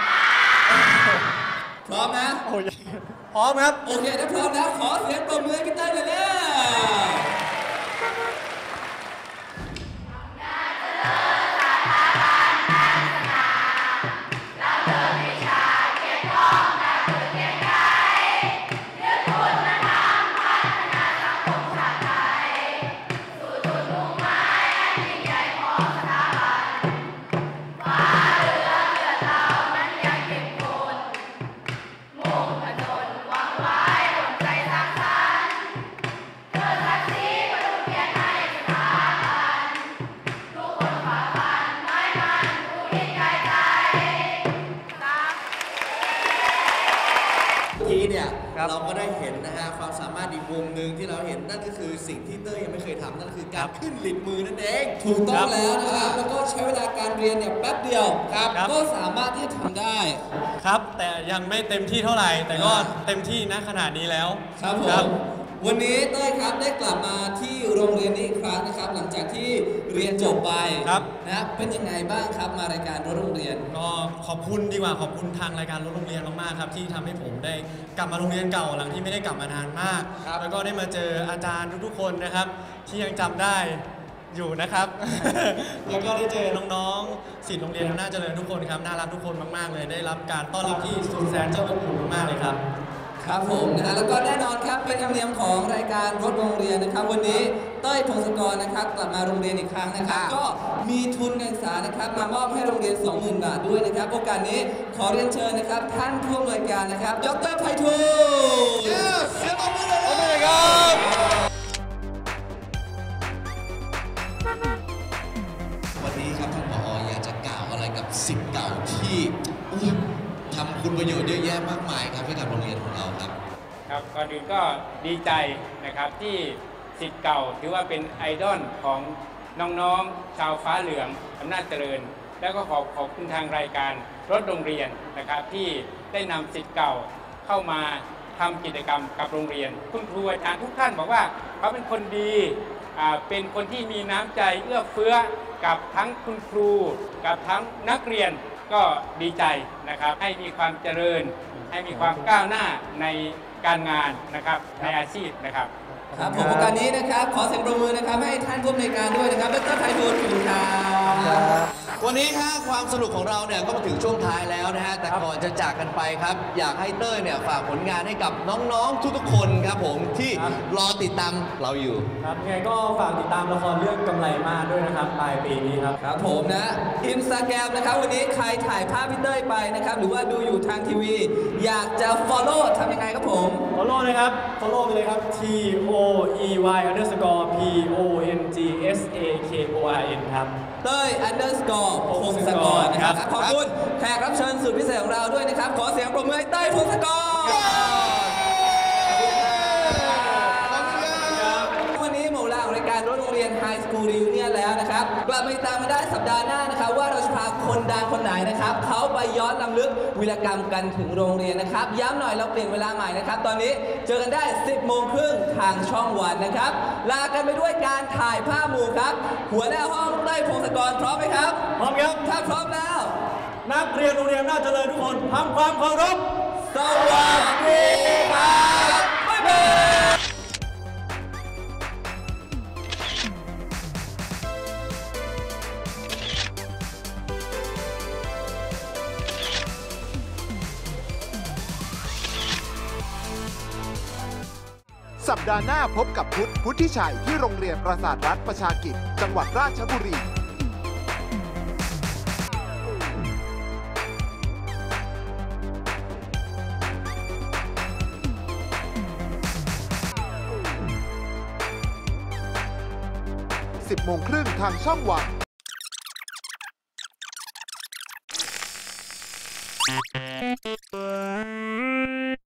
พร้อมนะพร้อมครับโอเคถ้าพร้อมแล้วขอเสียงปรบมือให้พี่เต้ยเลยนะเราก็ได้เห็นนะฮะความสามารถอีกมุมหนึ่งที่เราเห็นนั่นก็คือสิ่งที่เต้ยยังไม่เคยทำนั่นคือการขึ้นลีดมือนั่นเองถูกต้องแล้วนะครับแล้วก็ใช้เวลาการเรียนเนี่ยแป๊บเดียวครับก็สามารถที่จะทำได้ครับแต่ยังไม่เต็มที่เท่าไหร่แต่ก็เต็มที่ณขนาดนี้แล้วครับผมวันนี้เต้ยครับได้กลับมาที่โรงเรียนนี้อีกครั้งนะครับหลังจากที่เรียนจบไปครับนะเป็นยังไงบ้างครับมารายการรถโรงเรียนก็ขอบคุณดีกว่าขอบคุณทางรายการรถโรงเรียนมากๆครับที่ทำให้ผมได้กลับมาโรงเรียนเก่าหลังที่ไม่ได้กลับมานานมากแล้วก็ได้มาเจออาจารย์ทุกๆคนนะครับที่ยังจำได้อยู่นะครับ แล้วก็ได้เจอน้องๆศิษย์โรงเรียนอำนาจเจริญทุกคนครับน่ารักทุกคนมากๆเลยได้รับการต้อนรับที่สุดแสนจะอบอุ่นมากเลยครับครับผมนะฮะแล้วก็แน่นอนครับเป็นธรรมเนียมของรายการรถโรงเรียนนะครับวันนี้เต้ยพงศกรนะครับกลับมาโรงเรียนอีกครั้งนะครับก็มีทุนการศึกษานะครับมามอบให้โรงเรียน สองหมื่น บาทด้วยนะครับโอกาสนี้ขอเรียนเชิญนะครับท่านผู้อำนวยการนะครับดร.ไพฑูรย์เสียงปรบมือเลยครับวันนี้ครับท่านผอ.อยากจะกล่าวอะไรกับศิษย์เก่าที่ทำคุณประโยชน์เยอะแยะมากมายครับให้กับโรงเรียนของเราครับครับก่อนอื่นก็ดีใจนะครับที่ศิษย์เก่าถือว่าเป็นไอดอลของน้องๆชาวฟ้าเหลืองอำนาจเจริญแล้วก็ขอขอบคุณทางรายการรถโรงเรียนนะครับที่ได้นำศิษย์เก่าเข้ามาทำกิจกรรมกับโรงเรียนคุณครูอาจารย์ทุกท่านบอกว่าเขาเป็นคนดีเป็นคนที่มีน้ำใจเอื้อเฟื้อกับทั้งคุณครูกับทั้งนักเรียนก็ดีใจนะครับให้มีความเจริญให้มีความก้าวหน้าในการงานนะครับในอาชีพนะครับครับผมโอกาสนี้นะครับขอเสียงปรบมือนะครับให้ท่านผู้อำนวยการด้วยนะครับดร.ไพฑูรย์ ปิ่นครับวันนี้ฮะความสนุกของเราเนี่ยก็มาถึงช่วงท้ายแล้วนะฮะแต่ก่อนจะจากกันไปครับอยากให้เต้ยเนี่ยฝากผลงานให้กับน้องๆทุกๆคนครับผมที่รอติดตามเราอยู่ครับยังไงก็ฝากติดตามละครเรื่องกำไรมาด้วยนะครับปลายปีนี้ครับครับผมนะอินสตาแกรมนะครับวันนี้ใครถ่ายภาพพี่เต้ยไปนะครับหรือว่าดูอยู่ทางทีวีอยากจะ follow ทำยังไงครับผม follow นะครับ follow ไปเลยครับ T O E Y underscore P O N G S A K O R N ครับเต้ย underscore พงศกรนะครับขอบคุณแขกรับเชิญสุดพิเศษของเราด้วยนะครับขอเสียงปรบมือให้เต้ย พงศกรวันนี้หมดเวลาของรายการรถโรงเรียน High School Reunion แล้วนะครับกลับมาติดตามมาได้สัปดาห์หน้านะครับว่าเราจะพาคนดังคนไหนนะครับเขาไปย้อนรำลึกวีรกรรมกันถึงโรงเรียนนะครับย้ำหน่อยเราเปลี่ยนเวลาใหม่นะครับตอนนี้เจอกันได้ สิบโมงครึ่งทางช่องวันนะครับลากันไปด้วยการถ่ายภาพหมู่ครับหัวหน้าห้องเต้ย พงศกรพร้อมไหมครับพร้อมครับถ้าพร้อมแล้วนักเรียนโรงเรียนน่าเจริญทุกคนทำความเคารพสวัสดีครับบ๊ายบายสัปดาห์หน้าพบกับพุทธ พุทธิชัยที่โรงเรียนปราสาทรัฐประชากิจจังหวัดราชบุรีสิบโมงครึ่งทางช่องวัน